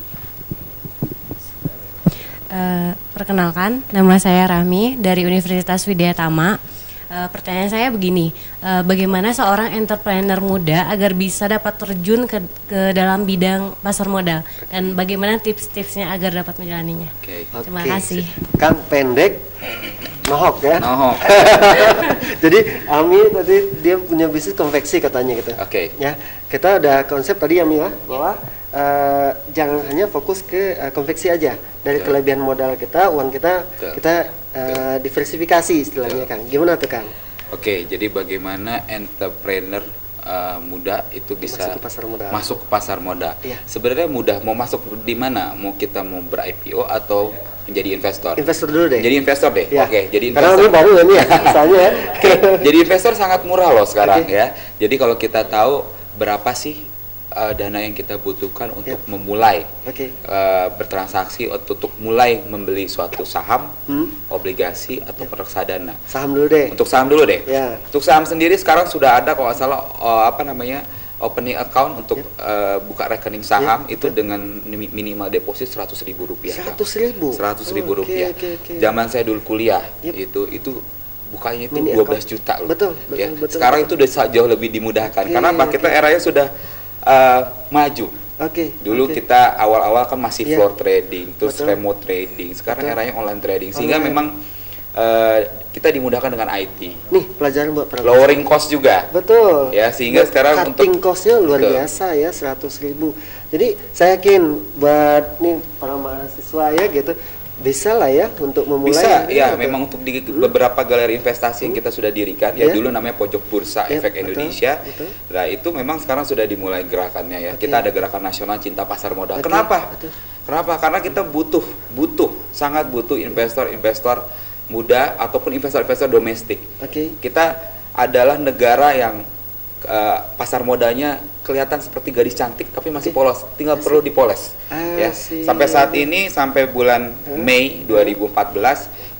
Perkenalkan, nama saya Rahmi dari Universitas Widya Tama. Pertanyaan saya begini, bagaimana seorang entrepreneur muda agar bisa dapat terjun ke dalam bidang pasar modal, dan bagaimana tips-tipsnya agar dapat menjalaninya? Terima kasih.
Kang pendek, nohok ya. Nohok. Jadi Ami tadi dia punya bisnis konveksi katanya gitu. Ya, kita ada konsep tadi Ami ya, bahwa jangan hanya fokus ke konveksi aja. Dari kelebihan modal kita, uang kita, kita diversifikasi istilahnya Kang. Gimana tuh Kang?
Oke, jadi bagaimana entrepreneur muda itu bisa masuk ke pasar modal. Iya. Sebenarnya mudah, mau masuk di mana? Mau kita mau ber-IPO atau menjadi investor? Investor dulu deh. Jadi investor deh. Ya. Oke, jadi investor. Karena baru ini ya, misalnya ya. Jadi investor sangat murah loh sekarang ya. Jadi kalau kita tahu berapa sih dana yang kita butuhkan untuk memulai bertransaksi, untuk mulai membeli suatu saham, obligasi atau reksadana. Saham dulu deh. Untuk saham dulu deh. Untuk saham sendiri sekarang sudah ada kalau nggak salah opening account untuk buka rekening saham itu dengan minimal deposit Rp100.000. Rp100.000. Zaman saya dulu kuliah itu bukanya itu 12 juta loh. Betul. Sekarang itu udah jauh lebih dimudahkan karena kita eranya sudah maju. Dulu kita awal-awal kan masih floor trading, terus remote trading. Sekarang eranya online trading, sehingga memang kita dimudahkan dengan IT. Nih pelajaran buat lowering cost juga. Betul. Ya, sehingga sekarang cutting cost-nya luar biasa ya, 100.000. Jadi saya yakin buat nih para mahasiswa ya gitu, bisa lah ya untuk memulai. Bisa ya, memang untuk di beberapa galeri investasi yang kita sudah dirikan ya, dulu namanya Pojok Bursa Efek Indonesia. Nah itu memang sekarang sudah dimulai gerakannya ya. Kita ada gerakan nasional cinta pasar modal. Kenapa? Kenapa? Karena kita sangat butuh investor muda ataupun investor domestik. Kita adalah negara yang pasar modalnya kelihatan seperti gadis cantik tapi masih polos, tinggal perlu dipoles. Ya, sampai saat ini, sampai bulan Mei 2014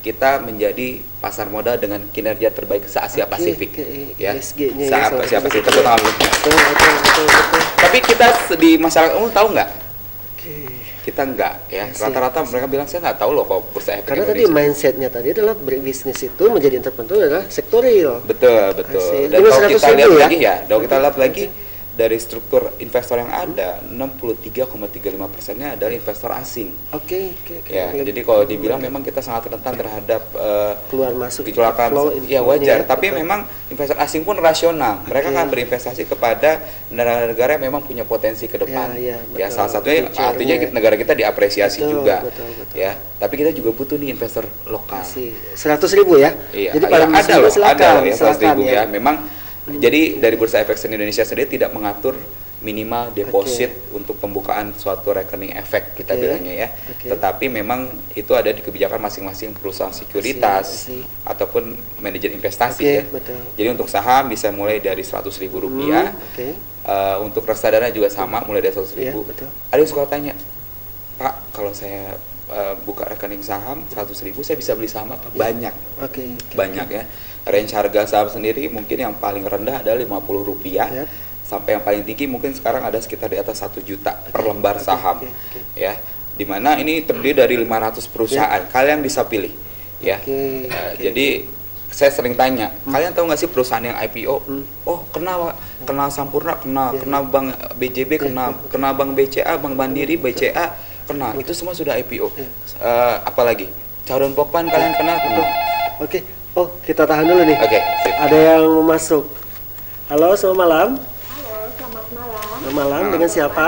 kita menjadi pasar modal dengan kinerja terbaik se-Asia Pasifik. Ya.
ESG-nya
Se-Asia Pasifik. Betul. Tapi kita di masyarakat umum tahu nggak? Kita enggak ya. Rata-rata mereka bilang saya nggak tahu loh kalau bursa efek
karena
Indonesia.
tadi mindsetnya tadi adalah berbisnis itu menjadi entrepreneur adalah sektorial.
Betul. Dan kalau kita lihat lagi ya, kalau kita lihat lagi dari struktur investor yang ada, 63,35%-nya adalah investor asing.
Oke.
Ya, jadi kalau dibilang memang kita sangat rentan terhadap
keluar masuk
kecelakaan, ya wajar. Tapi memang investor asing pun rasional. Mereka akan berinvestasi kepada negara-negara yang memang punya potensi ke depan. Ya, salah satunya artinya negara kita diapresiasi juga.
Betul.
Ya, tapi kita juga butuh nih investor lokal.
100.000 ya.
Iya,
jadi
ya, ada loh ya 100.000 ya. Memang jadi dari Bursa Efek Indonesia sendiri tidak mengatur minimal deposit untuk pembukaan suatu rekening efek kita bilangnya ya. Tetapi memang itu ada di kebijakan masing-masing perusahaan sekuritas ataupun manajer investasi ya. Jadi untuk saham bisa mulai dari Rp100.000. Untuk reksadana juga sama, mulai dari Rp100.000. Ada yang suka tanya, Pak, kalau saya buka rekening saham 100.000 saya bisa beli saham apa? Banyak. Banyak ya. Range harga saham sendiri mungkin yang paling rendah adalah Rp50 sampai yang paling tinggi mungkin sekarang ada sekitar di atas 1 juta per lembar saham. Ya. Dimana ini terdiri dari 500 perusahaan. Kalian bisa pilih ya. Jadi saya sering tanya, kalian tahu nggak sih perusahaan yang IPO? Oh, kenal Sampurna, kenal Bank BJB, kenal Bank BCA, Bank Mandiri, BCA, kenal. Itu semua sudah IPO. Apalagi Cawdon Pokpan kalian kenal?
Oke. Oh, kita tahan dulu nih. Ada yang masuk. Halo, selamat malam.
Halo, selamat malam.
Selamat malam, dengan siapa?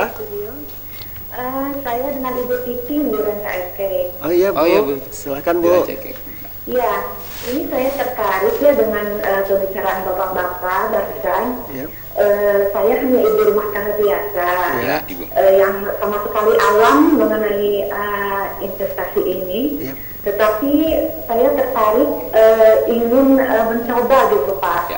Saya dengan Ibu Titi, Duren KSK.
Oh iya, Bu. Silakan, Bu.
Iya, ini saya tertarik ya dengan pembicaraan Bapak-bapak barusan. Saya hanya ibu rumah tangga biasa, yang sama sekali awam mengenai investasi ini. Tetapi saya tertarik ingin mencoba gitu Pak.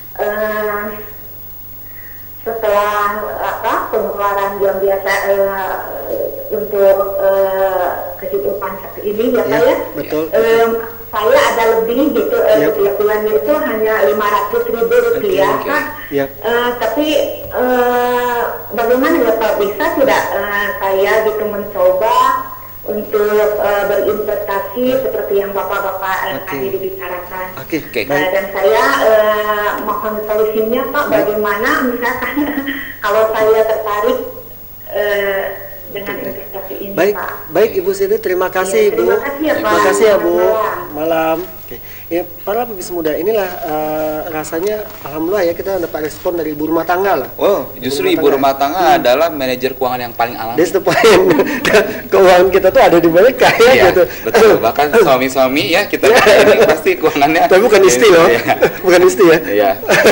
Setelah pengeluaran yang biasa untuk kehidupan seperti ini ya Pak ya.
Betul.
Saya ada lebih gitu setiap bulannya itu hanya Rp500.000 kan. Tapi bagaimana ya Pak, bisa tidak saya gitu mencoba untuk berinvestasi seperti yang bapak-bapak tadi dibicarakan. Dan saya mohon solusinya Pak, bagaimana misalkan kalau saya tertarik dengan investasi ini Pak.
Baik Ibu Siti, terima kasih Bu. Terima kasih ya Bu. Malam. Ya, para pebisnis muda inilah rasanya alhamdulillah ya kita dapat respon dari ibu rumah tangga lah.
Oh, justru ibu rumah tangga adalah manajer keuangan yang paling alami.
That's the point. Keuangan kita tuh ada di mereka ya gitu.
Betul. Bahkan suami-suami ya kita ini pasti keuangannya.
Tapi bukan istri loh. Bukan istri ya.
Iya.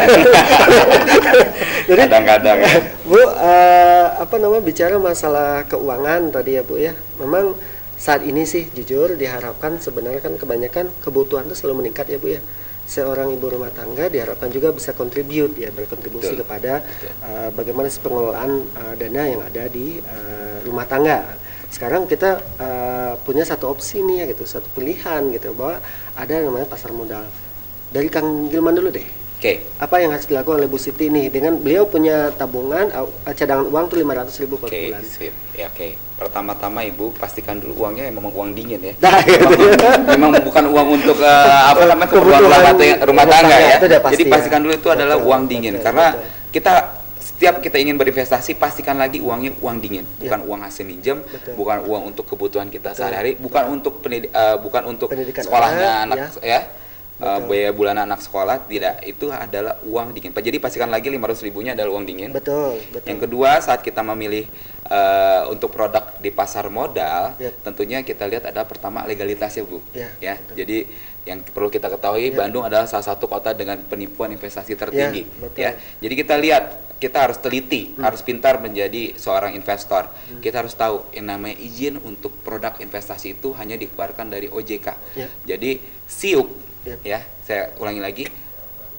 Jadi kadang-kadang ya.
Bu, bicara masalah keuangan tadi ya Bu ya. Memang saat ini sih jujur diharapkan sebenarnya kan kebanyakan kebutuhan itu selalu meningkat ya Bu ya. Seorang ibu rumah tangga diharapkan juga bisa berkontribusi kepada bagaimana pengelolaan dana yang ada di rumah tangga. Sekarang kita punya satu opsi nih ya gitu, satu pilihan gitu bahwa ada namanya pasar modal. Dari Kang Gilman dulu deh. Apa yang harus dilakukan oleh Bu Siti nih dengan beliau punya tabungan cadangan uang tuh 500.000 per bulan.
Ya, pertama-tama Ibu pastikan dulu uangnya memang uang dingin ya. Memang bukan uang untuk kebutuhan rumah tangga ya. Jadi pastikan dulu itu adalah uang dingin karena setiap kita ingin berinvestasi pastikan lagi uangnya uang dingin, bukan uang hasil minjem, bukan uang untuk kebutuhan kita sehari-hari, bukan untuk sekolahnya anak ya. Biaya bulanan anak sekolah, tidak, itu adalah uang dingin. Jadi pastikan lagi 500.000-nya adalah uang dingin.
Betul.
Yang kedua, saat kita memilih untuk produk di pasar modal, tentunya kita lihat ada pertama legalitasnya Bu. Jadi yang perlu kita ketahui Bandung adalah salah satu kota dengan penipuan investasi tertinggi. Jadi kita lihat, kita harus teliti, harus pintar menjadi seorang investor. Kita harus tahu yang namanya izin untuk produk investasi itu hanya dikeluarkan dari OJK. Jadi SIUP. Ya, saya ulangi lagi,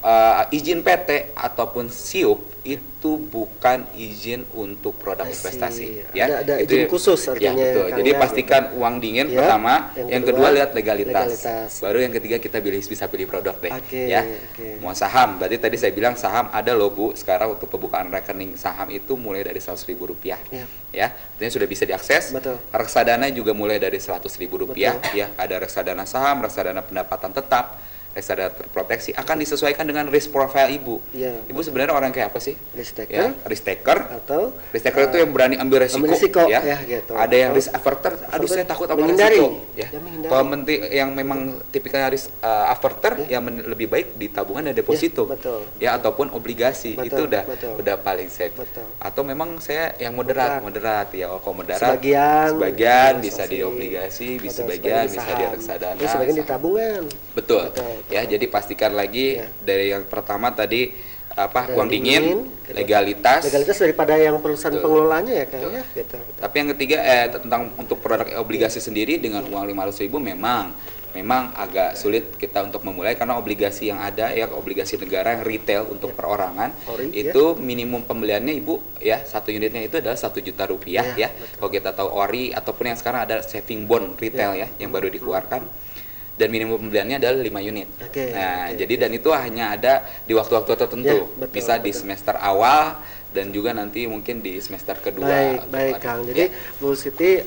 izin PT ataupun SIUP itu bukan izin untuk produk investasi, ya.
Ada izin khusus artinya.
Ya, betul. Jadi pastikan uang dingin pertama, yang kedua lihat legalitas. Baru yang ketiga kita bisa pilih produk deh, ya. Mau saham, berarti tadi saya bilang saham ada loh Bu, sekarang untuk pembukaan rekening saham itu mulai dari Rp100.000, ya. Artinya sudah bisa diakses.
Betul.
Reksadana juga mulai dari Rp100.000, ya. Ada reksadana saham, reksadana pendapatan tetap, reksadana terproteksi, akan disesuaikan dengan risk profile Ibu. Ibu sebenarnya orang kayak apa sih?
Risk taker,
ya, risk taker
atau
risk taker itu yang berani ambil resiko, ya.
Gitu.
Ada yang risk averter, aduh saya takut sama resiko, ya. Kalau yang memang tipikalnya risk averter, yang lebih baik di tabungan dan deposito, ya, ataupun obligasi, itu udah paling safe. Atau memang saya yang moderat, ya. Kalau moderat, sebagian bisa di obligasi, bisa sebagian bisa di reksadana,
sebagian di tabungan.
Betul. Ya, jadi pastikan lagi dari yang pertama tadi uang dingin, legalitas
daripada yang perusahaan pengelolanya, ya Kang, ya, gitu.
Tapi yang ketiga tentang untuk produk obligasi sendiri dengan uang 500.000 memang agak sulit kita untuk memulai, karena obligasi yang ada, ya, obligasi negara yang retail untuk perorangan itu minimum pembeliannya Ibu, ya, satu unitnya itu adalah Rp1 juta, ya. Kalau kita tahu ORI ataupun yang sekarang ada saving bond retail, ya, yang baru dikeluarkan, dan minimum pembeliannya adalah 5 unit. Jadi dan itu hanya ada di waktu-waktu tertentu, bisa di semester awal dan juga nanti mungkin di semester kedua.
Baik Kang. Jadi Bu Siti,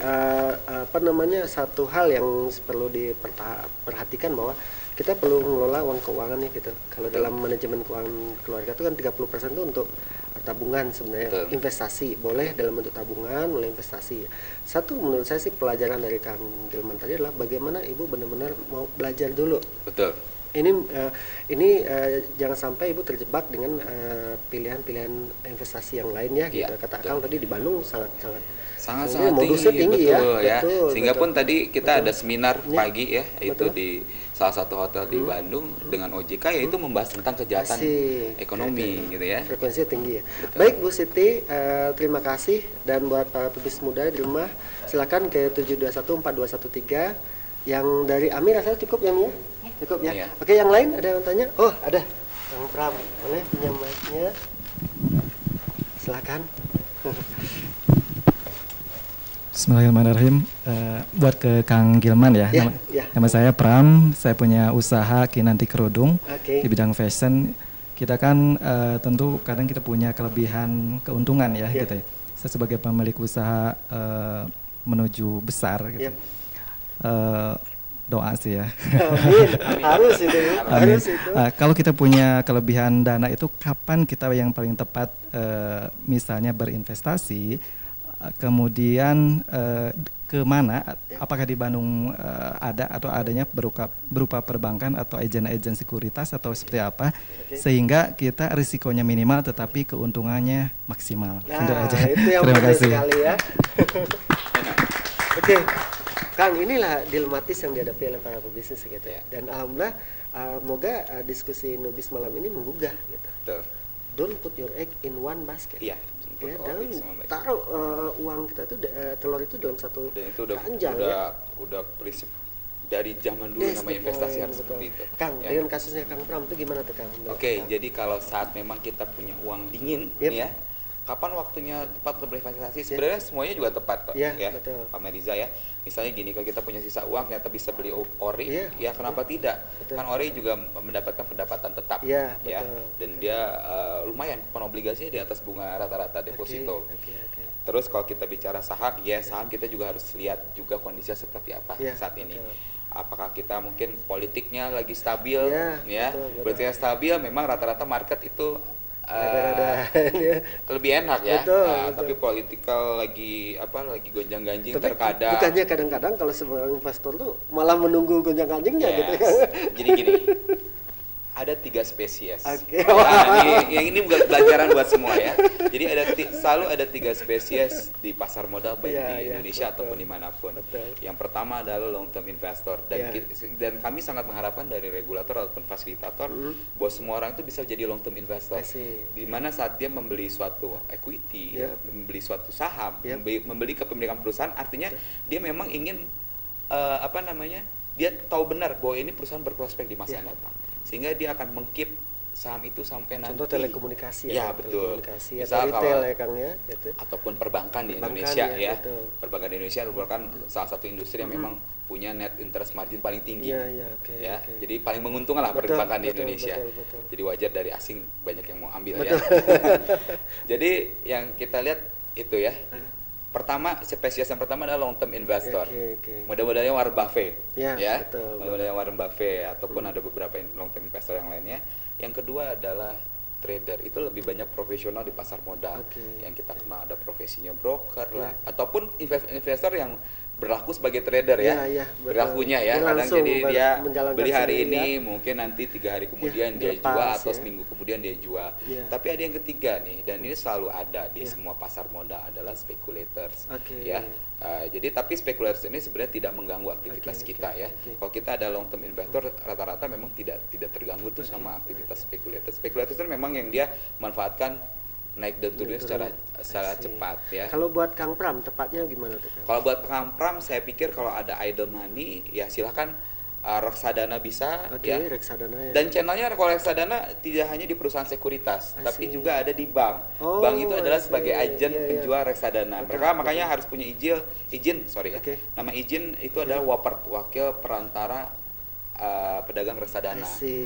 satu hal yang perlu diperhatikan bahwa kita perlu mengelola uang keuangan, ya, gitu. Kalau dalam manajemen keuangan keluarga itu kan 30% itu untuk tabungan sebenarnya. Investasi boleh dalam bentuk tabungan, boleh investasi. Satu menurut saya sih pelajaran dari Kang Gilman tadi adalah bagaimana Ibu benar-benar mau belajar dulu.
Betul.
Ini jangan sampai Ibu terjebak dengan pilihan-pilihan investasi yang lainnya, gitu. Kata Kang tadi di Bandung sangat modusnya tinggi,
betul, ya. Sehingga pun tadi kita ada seminar pagi, ya, itu di salah satu hotel di Bandung dengan OJK, yaitu membahas tentang kejahatan ekonomi, gitu ya.
Frekuensinya tinggi, ya. Baik Bu Siti, terima kasih. Dan buat para pebisnis muda di rumah, silakan ke 7214213. Yang dari Amir rasanya cukup, ya, Mia? Cukup, ya. Oke, yang lain ada yang tanya? Oh, ada. Kang Pram, boleh pinjam mic-nya? Silakan.
Bismillahirrahmanirrahim. Buat ke Kang Gilman, ya. Nama saya Pram, saya punya usaha Kinanti Kerudung di bidang fashion. Kita kan tentu kadang kita punya kelebihan keuntungan, ya, gitu ya. Saya sebagai pemilik usaha menuju besar, gitu. Doa sih, ya.
Amin. Harus itu. Harus itu.
Kalau kita punya kelebihan dana itu kapan kita yang paling tepat misalnya berinvestasi, kemudian ke mana? Apakah di Bandung ada atau adanya berupa perbankan atau agen-agen sekuritas atau seperti apa, sehingga kita risikonya minimal tetapi keuntungannya maksimal. Itu aja.
Itu yang
Terima kasih.
Sekali, ya. Oke. Kang, inilah dilematis yang dihadapi oleh para pebisnis, gitu, ya. Dan alhamdulillah, moga diskusi Nubis malam ini menggugah, gitu.
Betul.
Don't put your egg in one basket.
Iya.
Ya, dan taruh uang kita itu telur itu dalam satu keranjang,
udah prinsip dari zaman dulu, namanya investasi harus seperti itu.
Kang, dengan kasusnya Kang Pram itu gimana tuh, Kang?
Jadi kalau saat memang kita punya uang dingin, ya, kapan waktunya tepat untuk berinvestasi? Sebenarnya semuanya juga tepat, Pak.
Ya,
Pak Meriza, ya. Misalnya gini, kalau kita punya sisa uang ternyata bisa beli ORI, ya kenapa tidak? Kan ORI juga mendapatkan pendapatan tetap, ya. Dan dia lumayan, kupon obligasinya di atas bunga rata-rata deposito. Terus kalau kita bicara saham, ya saham kita juga harus lihat juga kondisinya seperti apa saat ini. Apakah kita mungkin politiknya lagi stabil, ya? Politiknya stabil, memang rata-rata market itu lebih enak, ya. Tapi politikal lagi gonjang-ganjing terkadang.
Bukannya kadang-kadang kalau sebagai investor tuh malah menunggu gonjang-ganjingnya, gitu.
Jadi gini, ada 3 spesies. Ini bukan pelajaran buat semua, ya. Jadi selalu ada 3 spesies di pasar modal, baik di Indonesia ataupun dimanapun. Yang pertama adalah long term investor, dan kami sangat mengharapkan dari regulator ataupun fasilitator bahwa semua orang itu bisa jadi long term investor. Di mana saat dia membeli suatu equity, membeli suatu saham, membeli kepemilikan perusahaan, artinya dia memang ingin dia tahu benar bahwa ini perusahaan berprospek di masa yang datang, sehingga dia akan meng-keep saham itu sampai nanti.
Contoh telekomunikasi
ya. Betul.
Telekomunikasi atau retail ya Kang ya. Gitu.
Ataupun perbankan di Indonesia ya. Perbankan di Indonesia merupakan salah satu industri yang memang punya net interest margin paling tinggi.
Okay.
Jadi paling menguntungkan lah perbankan di Indonesia. Betul. Jadi wajar dari asing banyak yang mau ambil ya. Jadi yang kita lihat itu ya. Pertama, spesies yang pertama adalah long term investor. Mudah-mudahan Warren Buffett, mudah-mudahan Warren Buffett ataupun ada beberapa long term investor yang lainnya. Yang kedua adalah trader, itu lebih banyak profesional di pasar modal. Yang kita kenal ada profesinya broker lah, ataupun investor yang berlaku sebagai trader berlakunya ya. Kadang jadi dia beli hari ini, mungkin nanti 3 hari kemudian dia jual atau seminggu kemudian dia jual. Tapi ada yang ketiga nih, dan ini selalu ada di semua pasar modal adalah speculators. Jadi tapi speculators ini sebenarnya tidak mengganggu aktivitas kita ya. Kalau kita ada long term investor, rata-rata memang tidak terganggu tuh sama aktivitas speculators. Speculators itu memang yang dia manfaatkan naik dan turunnya secara cepat ya.
Kalau buat Kang Pram tepatnya gimana tuh Kang?
Kalau buat Kang Pram saya pikir kalau ada idle money ya silakan reksadana bisa
reksadana ya.
Dan channelnya kalau reksadana tidak hanya di perusahaan sekuritas tapi juga ada di bank. Bank itu adalah sebagai agen penjual reksadana. Mereka makanya harus punya izin. Nama izin itu adalah wakil perantara pedagang reksadana.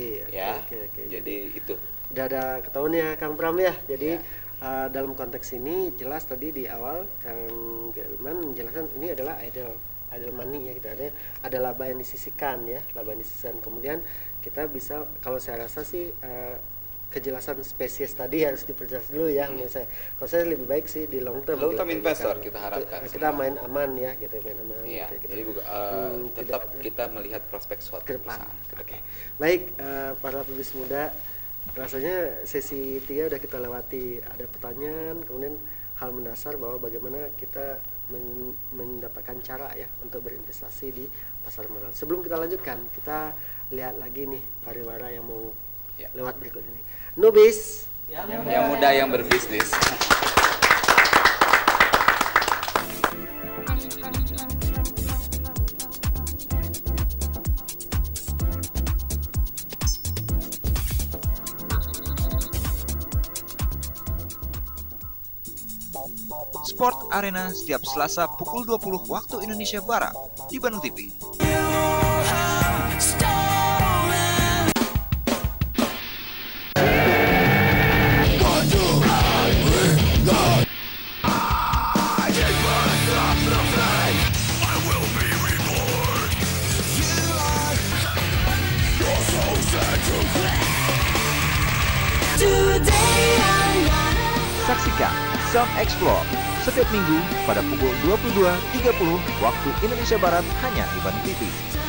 Jadi itu.
Udah ada ketahuan ya Kang Pram ya. Jadi dalam konteks ini jelas tadi di awal Kang Gelman menjelaskan ini adalah idle money ya, kita ada laba yang disisihkan ya, kemudian kita bisa, kalau saya rasa sih kejelasan spesies tadi harus diperjelas dulu ya menurut saya. Kalau saya lebih baik sih di long term
investor kita harapkan
kita main aman ya gitu,
jadi tetap kita melihat prospek suatu perusahaan ke depan.
Baik, para pebisnis muda, rasanya sesi 3 udah kita lewati. Ada pertanyaan, kemudian hal mendasar bahwa bagaimana kita mendapatkan cara ya untuk berinvestasi di pasar modal. Sebelum kita lanjutkan, kita lihat lagi nih pariwara yang mau lewat berikut ini. Nubis
yang muda yang berbisnis.
Sport Arena setiap Selasa pukul 20 waktu Indonesia Barat di Bandung TV. Saksikan Sound Explore setiap minggu pada pukul 22.30 waktu Indonesia Barat hanya di Bandung TV.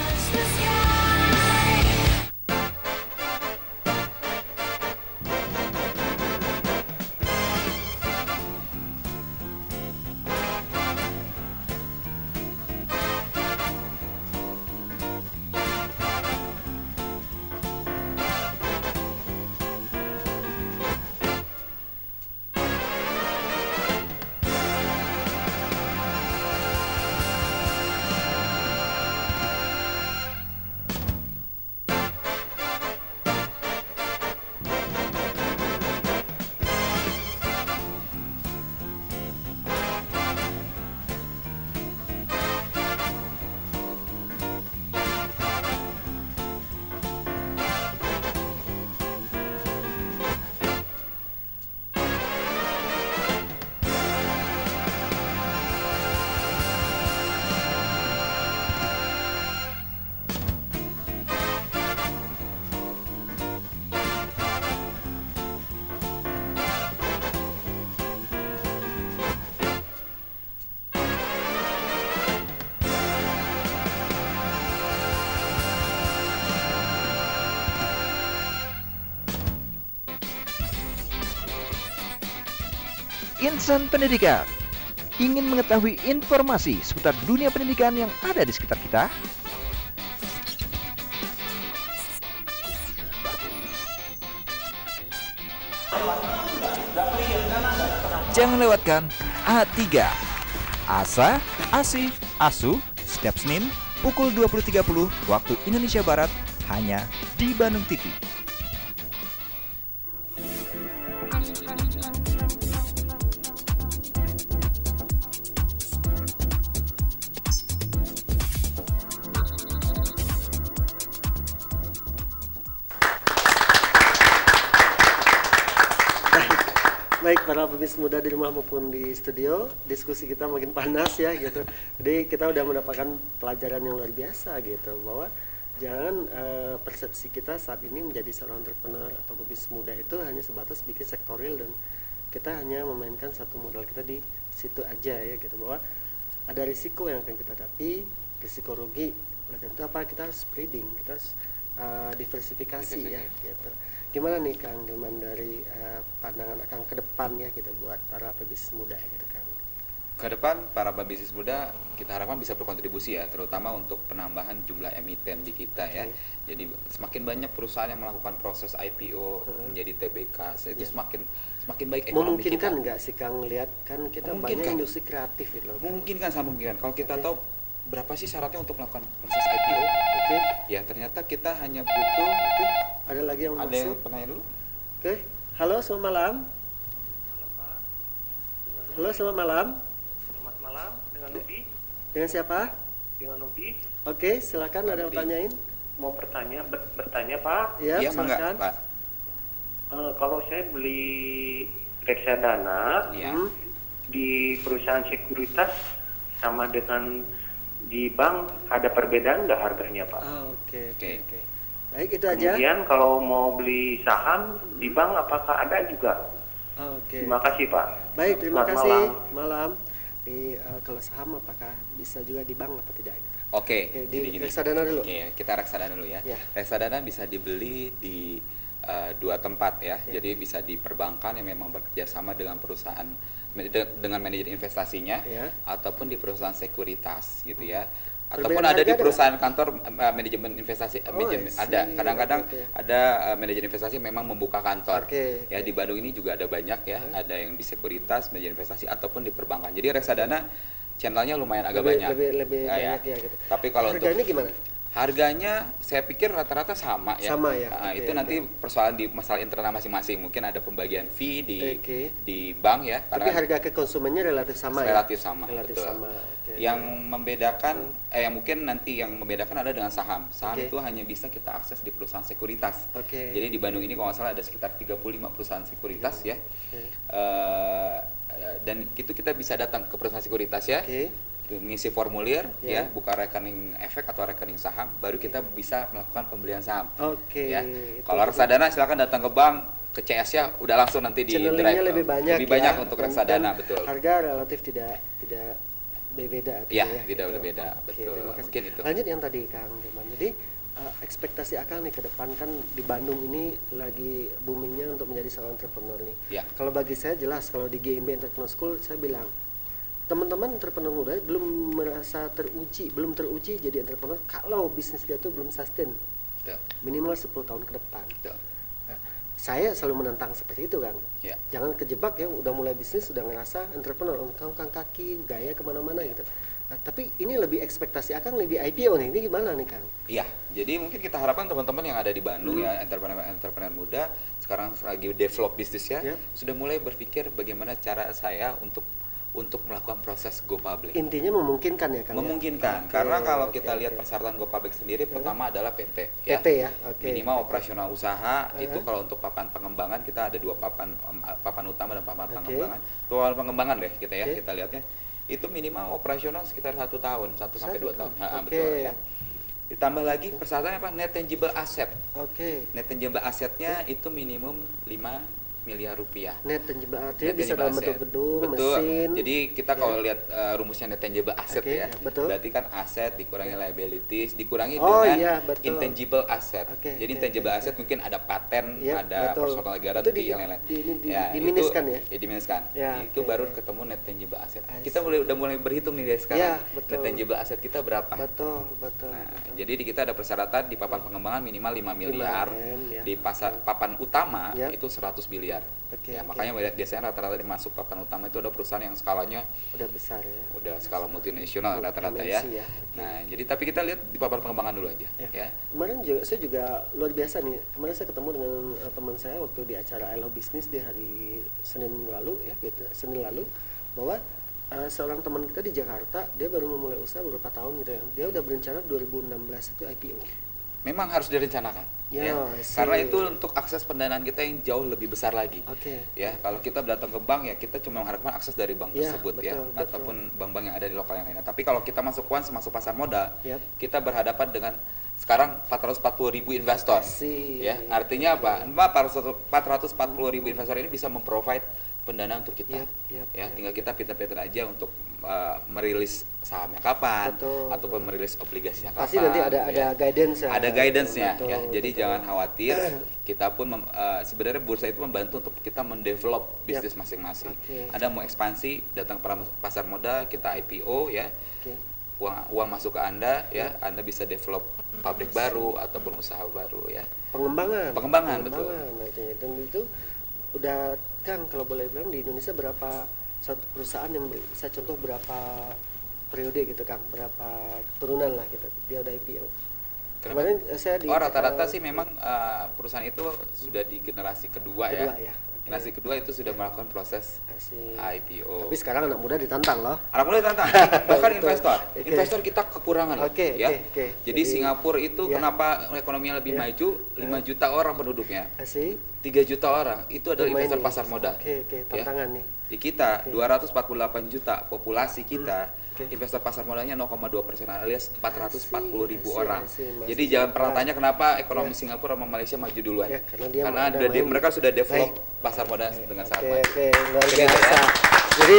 Insan Pendidikan. Ingin mengetahui informasi seputar dunia pendidikan yang ada di sekitar kita? Jangan lewatkan A3. Asa, Asi, Asu setiap Senin pukul 20.30 waktu Indonesia Barat hanya di Bandung TV.
Baik, para pebisnis muda di rumah maupun di studio, diskusi kita makin panas ya gitu. Jadi kita udah mendapatkan pelajaran yang luar biasa gitu, bahwa jangan persepsi kita saat ini menjadi seorang entrepreneur atau pebisnis muda itu hanya sebatas bikin sektorial dan kita hanya memainkan satu modal kita di situ aja ya gitu, bahwa ada risiko yang akan kita hadapi, risiko rugi. Oleh karena itu apa, kita harus spreading, kita harus diversifikasi ya gitu. Gimana nih Kang Gilman dari pandangan Kang ke depan ya gitu buat para pebisnis muda gitu Kang?
Ke depan para pebisnis muda kita harapkan bisa berkontribusi ya, terutama untuk penambahan jumlah emiten di kita ya. Jadi semakin banyak perusahaan yang melakukan proses IPO menjadi TBK, itu semakin baik ekonomi kita.
Memungkinkan nggak sih Kang, lihat kan kita banyak industri kreatif gitu loh.
Memungkinkan, sangat memungkinkan. Kalau kita tahu berapa sih syaratnya untuk melakukan proses IPO? Ya ternyata kita hanya butuh.
Ada lagi yang masuk?
Ada yang penanya dulu?
Halo, selamat malam. Halo, selamat malam.
Selamat malam, dengan Nubi.
Dengan siapa?
Dengan Nubi.
Oke, silakan, ada yang tanyain.
Mau bertanya Pak?
Ya, silakan.
Pak.
Kalau saya beli reksadana di perusahaan sekuritas sama dengan di bank, ada perbedaan nggak harganya Pak?
Oke. Baik, itu aja.
Kemudian kalau mau beli saham di bank apakah ada juga? Terima kasih Pak.
Baik, terima kasih. Malam. Di kalau saham apakah bisa juga di bank apa tidak gitu?
Oke,
di reksadana dulu.
Oke, kita reksadana dulu ya. Reksadana bisa dibeli di dua tempat ya. Jadi bisa di perbankan yang memang bekerja sama dengan perusahaan dengan manajer investasinya, ataupun di perusahaan sekuritas gitu ya. Ataupun ada di perusahaan kantor manajemen investasi, ada kadang-kadang ada manajer investasi memang membuka kantor ya. Di Bandung ini juga ada banyak ya, ada yang di sekuritas, manajer investasi, ataupun di perbankan. Jadi reksadana channelnya lumayan agak banyak,
lebih banyak ya gitu.
Tapi kalau
harganya gimana?
Harganya saya pikir rata-rata sama ya.
Sama ya.
Itu nanti persoalan di masalah internal masing-masing. Mungkin ada pembagian fee di bank ya.
Tapi harga ke konsumennya relatif sama
relatif
ya.
Sama.
Relatif
betul.
sama.
Yang membedakan yang mungkin nanti yang membedakan ada dengan saham. Saham itu hanya bisa kita akses di perusahaan sekuritas. Jadi di Bandung ini kalau nggak salah ada sekitar 35 perusahaan sekuritas ya. Dan itu kita bisa datang ke perusahaan sekuritas ya. Mengisi formulir ya, buka rekening efek atau rekening saham, baru kita bisa melakukan pembelian saham. Ya. Kalau reksadana silakan datang ke bank, ke CS ya, udah langsung nanti di drive.
Lebih banyak
untuk reksadana, betul.
Harga relatif tidak berbeda.
Ya, tidak berbeda, betul. Mungkin itu.
Lanjut yang tadi Kang Gilman. Jadi ekspektasi Akang nih ke depan, kan di Bandung ini lagi boomingnya untuk menjadi seorang entrepreneur nih. Kalau bagi saya jelas, kalau di GMB Entrepreneur School saya bilang teman-teman entrepreneur muda belum merasa belum teruji jadi entrepreneur kalau bisnis dia tuh belum sustain. Minimal 10 tahun ke depan. Nah, saya selalu menentang seperti itu Kang. Jangan kejebak ya, udah mulai bisnis sudah ngerasa entrepreneur, ongkang kaki, gaya kemana-mana gitu. Nah, tapi ini lebih ekspektasi Akang lebih IPO nih, ini gimana nih Kang?
Iya, jadi mungkin kita harapkan teman-teman yang ada di Bandung ya, entrepreneur muda sekarang lagi develop bisnisnya, sudah mulai berpikir bagaimana cara saya untuk melakukan proses go public.
Intinya memungkinkan ya Kang?
Memungkinkan, karena kalau kita lihat persyaratan go public sendiri, pertama adalah PT ya.
PT ya,
minimal operasional usaha, itu kalau untuk papan pengembangan kita ada dua papan utama dan papan pengembangan. Papan pengembangan deh kita ya, kita lihatnya itu minimal operasional sekitar 1 tahun, 1 sampai 2 tahun. Betul ya. Ditambah lagi persyaratannya apa? Net tangible asset. Net tangible assetnya itu minimum 5 miliar rupiah.
Net tangible asset bisa dalam bentuk gedung, mesin.
Jadi kita kalau lihat rumusnya net tangible asset ya, berarti kan aset dikurangi liabilities, dikurangi dengan intangible asset. Jadi intangible asset mungkin ada paten, ada personal negara, dan yang lain-lain.
Diminuskan ya?
Diminuskan. Itu baru ketemu net tangible asset. Kita udah mulai berhitung nih dari sekarang. Net tangible asset kita berapa?
Betul.
Nah, jadi di kita ada persyaratan di papan pengembangan minimal 5 miliar. Di papan utama itu 100 miliar. Makanya biasanya rata-rata masuk papan utama itu ada perusahaan yang skalanya
udah besar ya.
Udah skala multinasional rata-rata ya. Nah, jadi tapi kita lihat di papan pengembangan dulu aja ya.
Kemarin saya juga luar biasa nih. Kemarin saya ketemu dengan teman saya waktu di acara I Love Business di hari Senin lalu ya gitu. Senin lalu bahwa seorang teman kita di Jakarta, dia baru memulai usaha beberapa tahun gitu ya. Dia udah berencana 2016 itu IPO.
memang harus direncanakan. Karena itu untuk akses pendanaan kita yang jauh lebih besar lagi. Ya, kalau kita datang ke bank ya kita cuma mengharapkan akses dari bank tersebut betul. Ataupun bank-bank yang ada di lokal yang lainnya. Tapi kalau kita masuk pasar modal, kita berhadapan dengan sekarang 440.000 investor. Ya, artinya apa? 440.000 investor ini bisa memprovide pendanaan untuk kita. Tinggal kita pintar-pintar aja untuk merilis sahamnya kapan, ataupun merilis obligasinya kapan.
Pasti nanti ada guidance.
Ada guidance-nya ya. Jadi jangan khawatir. Kita pun sebenarnya bursa itu membantu untuk kita mendevelop bisnis masing-masing. Anda mau ekspansi, datang ke pasar modal, kita IPO ya. Uang masuk ke Anda ya, Anda bisa develop pabrik baru ataupun usaha baru ya. Pengembangan betul.
Nantinya. Dan itu udah Kang, kalau boleh bilang di Indonesia berapa satu perusahaan yang bisa contoh berapa periode gitu Kang, berapa turunan lah gitu dia udah IPO. Kemarin saya di
rata-rata sih memang perusahaan itu sudah di generasi kedua ya. Generasi kedua itu sudah melakukan proses IPO.
Tapi sekarang anak muda ditantang loh.
Anak muda ditantang. Bahkan investor kita kekurangan loh. Jadi Singapura itu kenapa ekonominya lebih maju? 5 juta orang penduduknya. 3 juta orang itu adalah investor pasar modal.
Tantangan nih.
Di kita 248 juta populasi kita, investor pasar modalnya 0,2% alias 440.000 orang. Jadi jangan pernah tanya kenapa ekonomi Singapura sama Malaysia maju duluan. Karena mereka sudah develop pasar modal dengan sangat baik.
Luar biasa. Jadi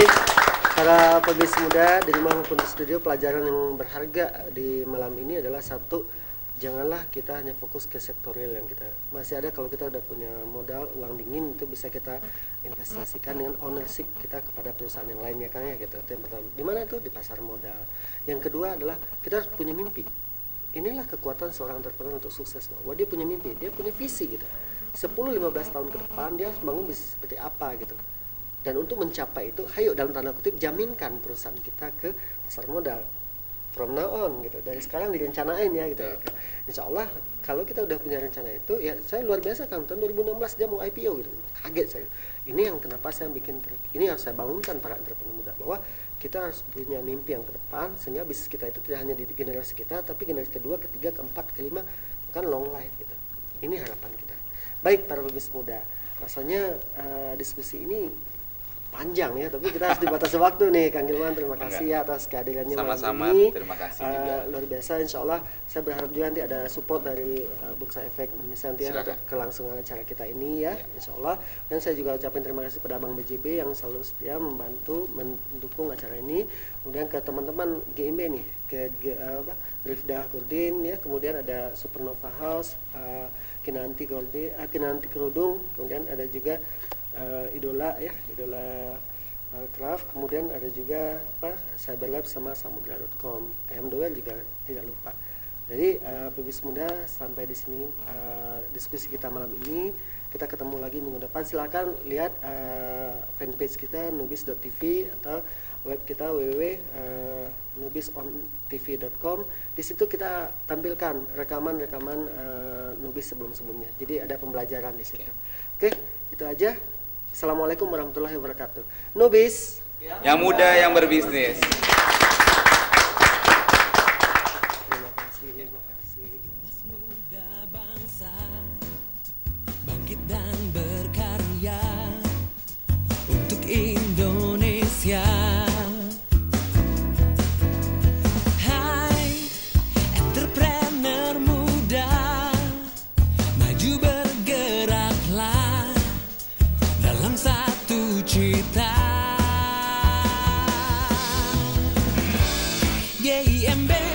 para pebisnis muda di rumah maupun di studio, pelajaran yang berharga di malam ini adalah satu, janganlah kita hanya fokus ke sektorial yang kita masih ada. Kalau kita udah punya modal uang dingin itu bisa kita investasikan dengan ownership kita kepada perusahaan yang lain ya Kang ya gitu. Itu yang pertama. Di mana tuh? Di pasar modal. Yang kedua adalah kita harus punya mimpi. Inilah kekuatan seorang entrepreneur untuk sukses bahwa dia punya mimpi, dia punya visi gitu. 10-15 tahun ke depan dia harus bangun bisnis seperti apa gitu. Dan untuk mencapai itu, ayo dalam tanda kutip jaminkan perusahaan kita ke pasar modal. From now on gitu, dari sekarang direncanain ya gitu. Insya Allah kalau kita udah punya rencana itu ya, saya luar biasa Kang, tahun 2016 dia mau IPO gitu, kaget saya. Ini yang kenapa saya bikin ini harus saya bangunkan para entrepreneur muda, bahwa kita harus punya mimpi yang ke depan sehingga bisnis kita itu tidak hanya di generasi kita tapi generasi kedua, ketiga, keempat, kelima, kan long life gitu. Ini harapan kita. Baik para pebisnis muda, rasanya diskusi ini panjang ya, tapi kita harus dibatasi waktu nih Kang Gilman. Terima kasih atas kehadirannya
sama-sama
malam ini.
Terima kasih juga.
Luar biasa, insya Allah saya berharap juga nanti ada support dari Bursa Efek Indonesia nanti ya, untuk kelangsungan acara kita ini ya, insya Allah. Dan saya juga ucapin terima kasih pada Bang BJB yang selalu setia membantu mendukung acara ini. Kemudian ke teman-teman GMB nih, ke Rifdah Gordin ya, kemudian ada Supernova House, Kinanti Kerudung, kemudian ada juga Idola ya, Idola Craft, kemudian ada juga Cyberlab sama Samudra.com, Ayam Doel juga tidak lupa. Jadi pebisnis muda, sampai di sini diskusi kita malam ini. Kita ketemu lagi minggu depan. Silakan lihat fanpage kita nubis.tv atau web kita www.nubisontv.com. Di situ kita tampilkan rekaman-rekaman Nubis sebelum-sebelumnya. Jadi ada pembelajaran di situ. Oke, itu aja. Assalamualaikum warahmatullahi wabarakatuh. Nubis
yang muda yang berbisnis.
Terima kasih.
Muda bangsa bangkit dan berkarya untuk Indonesia. Hai entrepreneur muda, maju bergeraklah dalam satu cita. GIMB